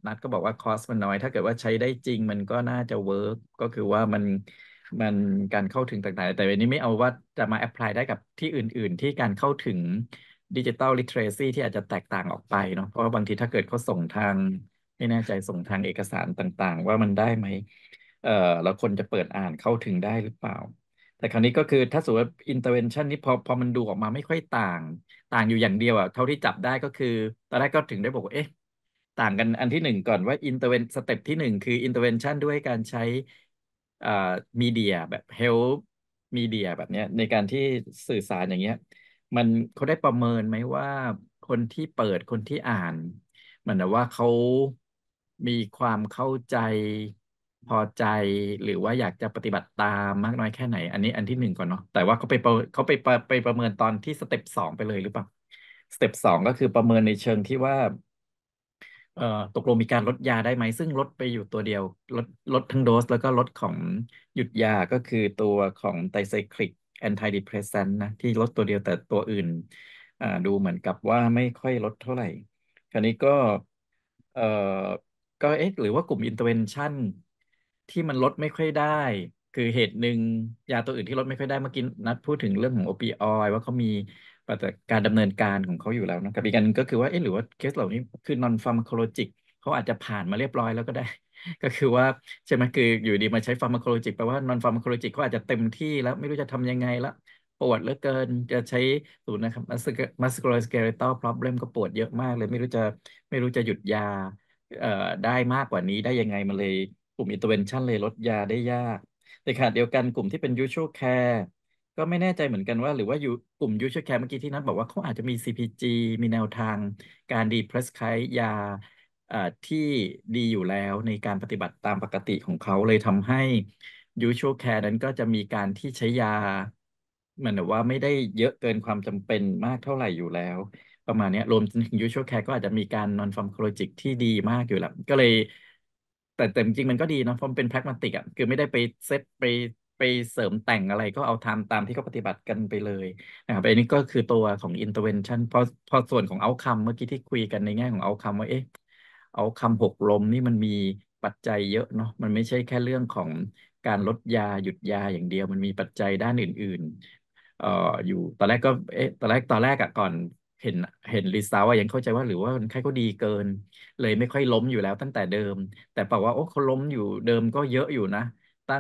นัดก็บอกว่าคอสมันน้อยถ้าเกิดว่าใช้ได้จริงมันก็น่าจะเวิร์กก็คือว่ามันการเข้าถึงต่างๆแต่อันนี้ไม่เอาว่าจะมาแอพพลายได้กับที่อื่นๆที่การเข้าถึงดิจิ t a ลลิเทเรซีที่อาจจะแตกต่างออกไปเนาะเพราะว่าบางทีถ้าเกิดเขาส่งทางไม่แน่ใจส่งทางเอกสารต่างๆว่ามันได้ไหมเอ่อแล้วคนจะเปิดอ่านเข้าถึงได้หรือเปล่า แต่คราวนี้ก็คือถ้าสมมติว่า intervention นี่พอมันดูออกมาไม่ค่อยต่างอยู่อย่างเดียวอ่ะเท่าที่จับได้ก็คือตอนแรกก็ถึงได้บอกว่าเอ๊ะต่างกันอันที่หนึ่งก่อนว่า สเต็ปที่หนึ่งคือ intervention ด้วยการใช้อ่ามีเดียแบบ health มีเดียแบบเนี้ยในการที่สื่อสารอย่างเงี้ยมันเขาได้ประเมินไหมว่าคนที่เปิดคนที่อ่านเหมือนกับว่าเขามีความเข้าใจพอใจหรือว่าอยากจะปฏิบัติตามมากน้อยแค่ไหนอันนี้อันที่หนึ่งก่อนเนาะแต่ว่าเขาไปประเมินตอนที่สเต็ปสองไปเลยหรือเปล่าสเต็ปสองก็คือประเมินในเชิงที่ว่าเอ่อตกลงมีการลดยาได้ไหมซึ่งลดไปอยู่ตัวเดียวลดลดทั้งโดสแล้วก็ลดของหยุดยาก็คือตัวของไตรไซคลิกแอนตี้ดิเพรสแซนต์นะที่ลดตัวเดียวแต่ตัวอื่นดูเหมือนกับว่าไม่ค่อยลดเท่าไหร่ คราวนี้ก็เอ่อก็เอ๊ะหรือว่ากลุ่ม intervention ที่มันลดไม่ค่อยได้คือเหตุหนึ่งยาตัวอื่นที่ลดไม่ค่อยได้เมื่อกี้นัดพูดถึงเรื่องของโอปิออยว่าเขามีปฏิการดำเนินการของเขาอยู่แล้วนะกับอีกอันหนึ่งก็คือว่าเอ๊ะหรือว่าเคสเหล่านี้คือ non pharmacologic เขาอาจจะผ่านมาเรียบร้อยแล้วก็ได้ก็คือว่าใช่ไหมคืออยู่ดีมาใช้ pharmacologic แปลว่า non pharmacologic เขาอาจจะเต็มที่แล้วไม่รู้จะทำยังไงละปวดเหลือเกินจะใช้ศูนย์นะครับ musculoskeletal problem ก็ปวดเยอะมากเลยไม่รู้จะหยุดยาเอ่อได้มากกว่านี้ได้ยังไงมันเลยกลุ่ม intervention เลยลดยาได้ยากในขณะเดียวกันกลุ่มที่เป็น usual care ก็ไม่แน่ใจเหมือนกันว่าหรือว่าอยู่กลุ่ม usual care เมื่อกี้ที่นัทบอกว่าเขาอาจจะมี CPG มีแนวทางการดี prescribe ยาที่ดีอยู่แล้วในการปฏิบัติตามปกติของเขาเลยทำให้ usual care นั้นก็จะมีการที่ใช้ยาเหมือนแบบว่าไม่ได้เยอะเกินความจำเป็นมากเท่าไหร่อยู่แล้ว ประมาณเนี้ยรวมถึง usual care ก็อาจจะมีการ non pharmacologic ที่ดีมากอยู่แล้วก็เลยแต่จริงๆมันก็ดีนะเพราะมันเป็น pragmatic อ่ะคือไม่ได้ไปเซตไปเสริมแต่งอะไรก็เอาตามที่เขาปฏิบัติกันไปเลยนะครับอันนี้ก็คือตัวของ intervention พอส่วนของ outcome เมื่อกี้ที่คุยกันในแง่ของ outcome ว่าเอ๊ะ outcome หกล้มนี่มันมีปัจจัยเยอะเนาะมันไม่ใช่แค่เรื่องของการลดยาหยุดยาอย่างเดียวมันมีปัจจัยด้านอื่นๆอยู่ตอนแรกก็เอ๊ะตอนแรกอะก่อนเห็นเห็นรีซาวอะยังเข้าใจว่าหรือว่าคนไข้เขาดีเกินเลยไม่ค่อยล้มอยู่แล้วตั้งแต่เดิมแต่บอกว่าโอ้เขาล้มอยู่เดิมก็เยอะอยู่นะตั้ง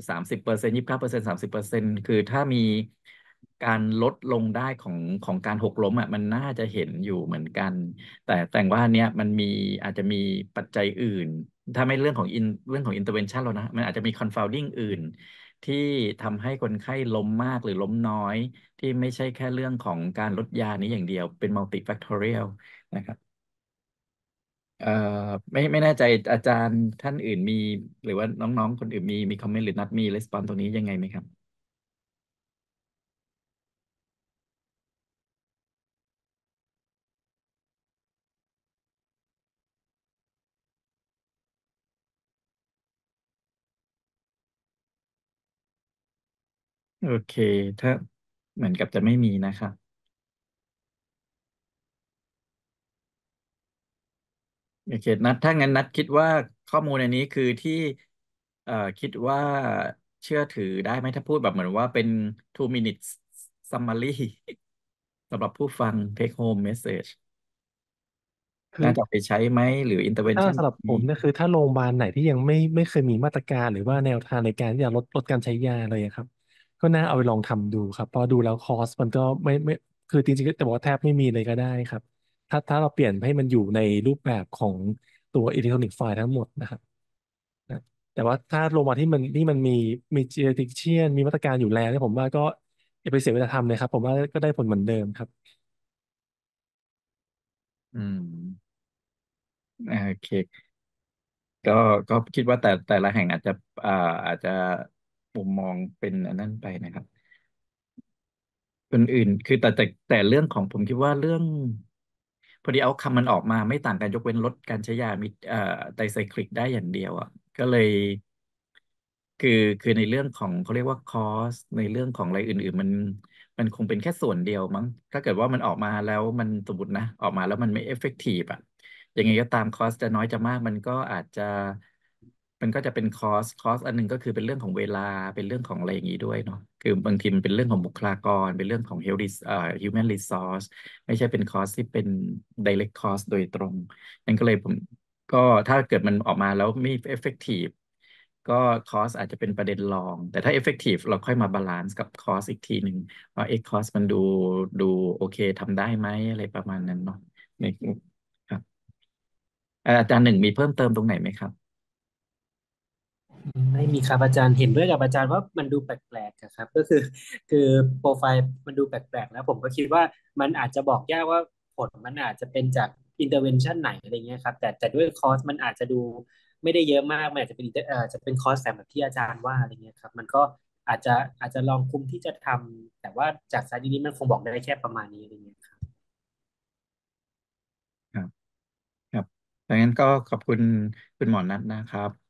30%29% 30%คือถ้ามีการลดลงได้ของการหกล้มอ่ะมันน่าจะเห็นอยู่เหมือนกันแต่ว่าเนี้ยมันอาจจะมีปัจจัยอื่นถ้าไม่เรื่องของ intervention แล้วนะมันอาจจะมี confounding อื่น ที่ทำให้คนไข้ล้มมากหรือล้มน้อยที่ไม่ใช่แค่เรื่องของการลดยานี้อย่างเดียวเป็น multifactorial นะครับเอ่อไม่แน่ใจอาจารย์ท่านอื่นมีหรือว่าน้องๆคนอื่นมีคอมเมนต์หรือนัดมีรีสปอนตรงนี้ยังไงไหมครับโอเคถ้าเหมือนกับจะไม่มีนะครับโอเคนัดถ้างั้นนัดคิดว่าข้อมูลอันนี้คือที่คิดว่าเชื่อถือได้ไหมถ้าพูดแบบเหมือนว่าเป็น two minutes summary สำหรับผู้ฟัง take home message คือน่าจะเอาไปใช้ไหมหรือถ้า intervention สำหรับผนี้มเนี่ยคือถ้าโรงพยาบาลไหนที่ยังไม่เคยมีมาตรการหรือว่าแนวทางในการที่จะลดการใช้ยาเลยอะครับก็น่าเอาไปลองทำดูครับเพราะดูแล้วคอสมันก็ไม่คือจริงๆแต่ว่าแทบไม่มีเลยก็ได้ครับถ้าเราเปลี่ยนให้มันอยู่ในรูปแบบของตัวอิเล็กทรอนิกส์ไฟล์ทั้งหมดนะครับนะแต่ว่าถ้าโรงพยาบาลที่มันมี jurisdiction มีมาตรการอยู่แล้วเนี่ยผมว่าก็อย่าไปเสียเวลาทำเลยครับผมว่าก็ได้ผลเหมือนเดิมครับอืมโอเคก็ก็คิดว่าแต่ละแห่งอ่าอาจจะมุมมองเป็นอันนั้นไปนะครับคนอื่นคือแต่เรื่องของผมคิดว่าเรื่องพอดีเอาคำมันออกมาไม่ต่างกันยกเว้นลดการใช้ยามิไตรไซคลิกได้อย่างเดียวอ่ะก็เลย คือคือในเรื่องของเขาเรียกว่าคอสในเรื่องของอะไรอื่นๆมันคงเป็นแค่ส่วนเดียวมั้งถ้าเกิดว่ามันออกมาแล้วมันสมมตินะออกมาแล้วมันไม่เอฟเฟกตีฟอ่ะยังไงก็ตามคอสจะน้อยจะมากมันก็อาจจะมันก็จะเป็นคอสอันหนึงก็คือเป็นเรื่องของเวลาเป็นเรื่องของอะไรอย่างนี้ด้วยเนาะคือบางทีมันเป็นเรื่องของบุคลากรเป็นเรื่องของ human resource ไม่ใช่เป็นคอสที่เป็น direct cost โดยตรงนั่นก็เลยผมก็ถ้าเกิดมันออกมาแล้วไม่ effective ก็คอสอาจจะเป็นประเด็นรองแต่ถ้า effective เราค่อยมาบาลานซ์กับคอสอีกทีหนึ่งว่าคอสมันดูโอเคทำได้ไหมอะไรประมาณนั้นเนาะในครับอาจารย์หนึ่งมีเพิ่มเติมตรงไหนไหมครับไม่มีครับอาจารย์เห็นด้วยกับอาจารย์ว่ามันดูแปลกๆอะครับก็คือคือโปรไฟล์มันดูแปลกๆแล้วผมก็คิดว่ามันอาจจะบอกยากว่าผลมันอาจจะเป็นจากอินเตอร์เวนชันไหนอะไรเงี้ยครับแต่ด้วยคอสมันอาจจะดูไม่ได้เยอะมากมันอาจจะเป็นจะเป็นคอสแบบที่อาจารย์ว่าอะไรเงี้ยครับมันก็อาจจะลองคุมที่จะทำแต่ว่าจากไซต์นี้มันคงบอกได้แค่ประมาณนี้อะไรเงี้ยครับครับครับดังนั้นก็ขอบคุณคุณหมอนัทนะครับ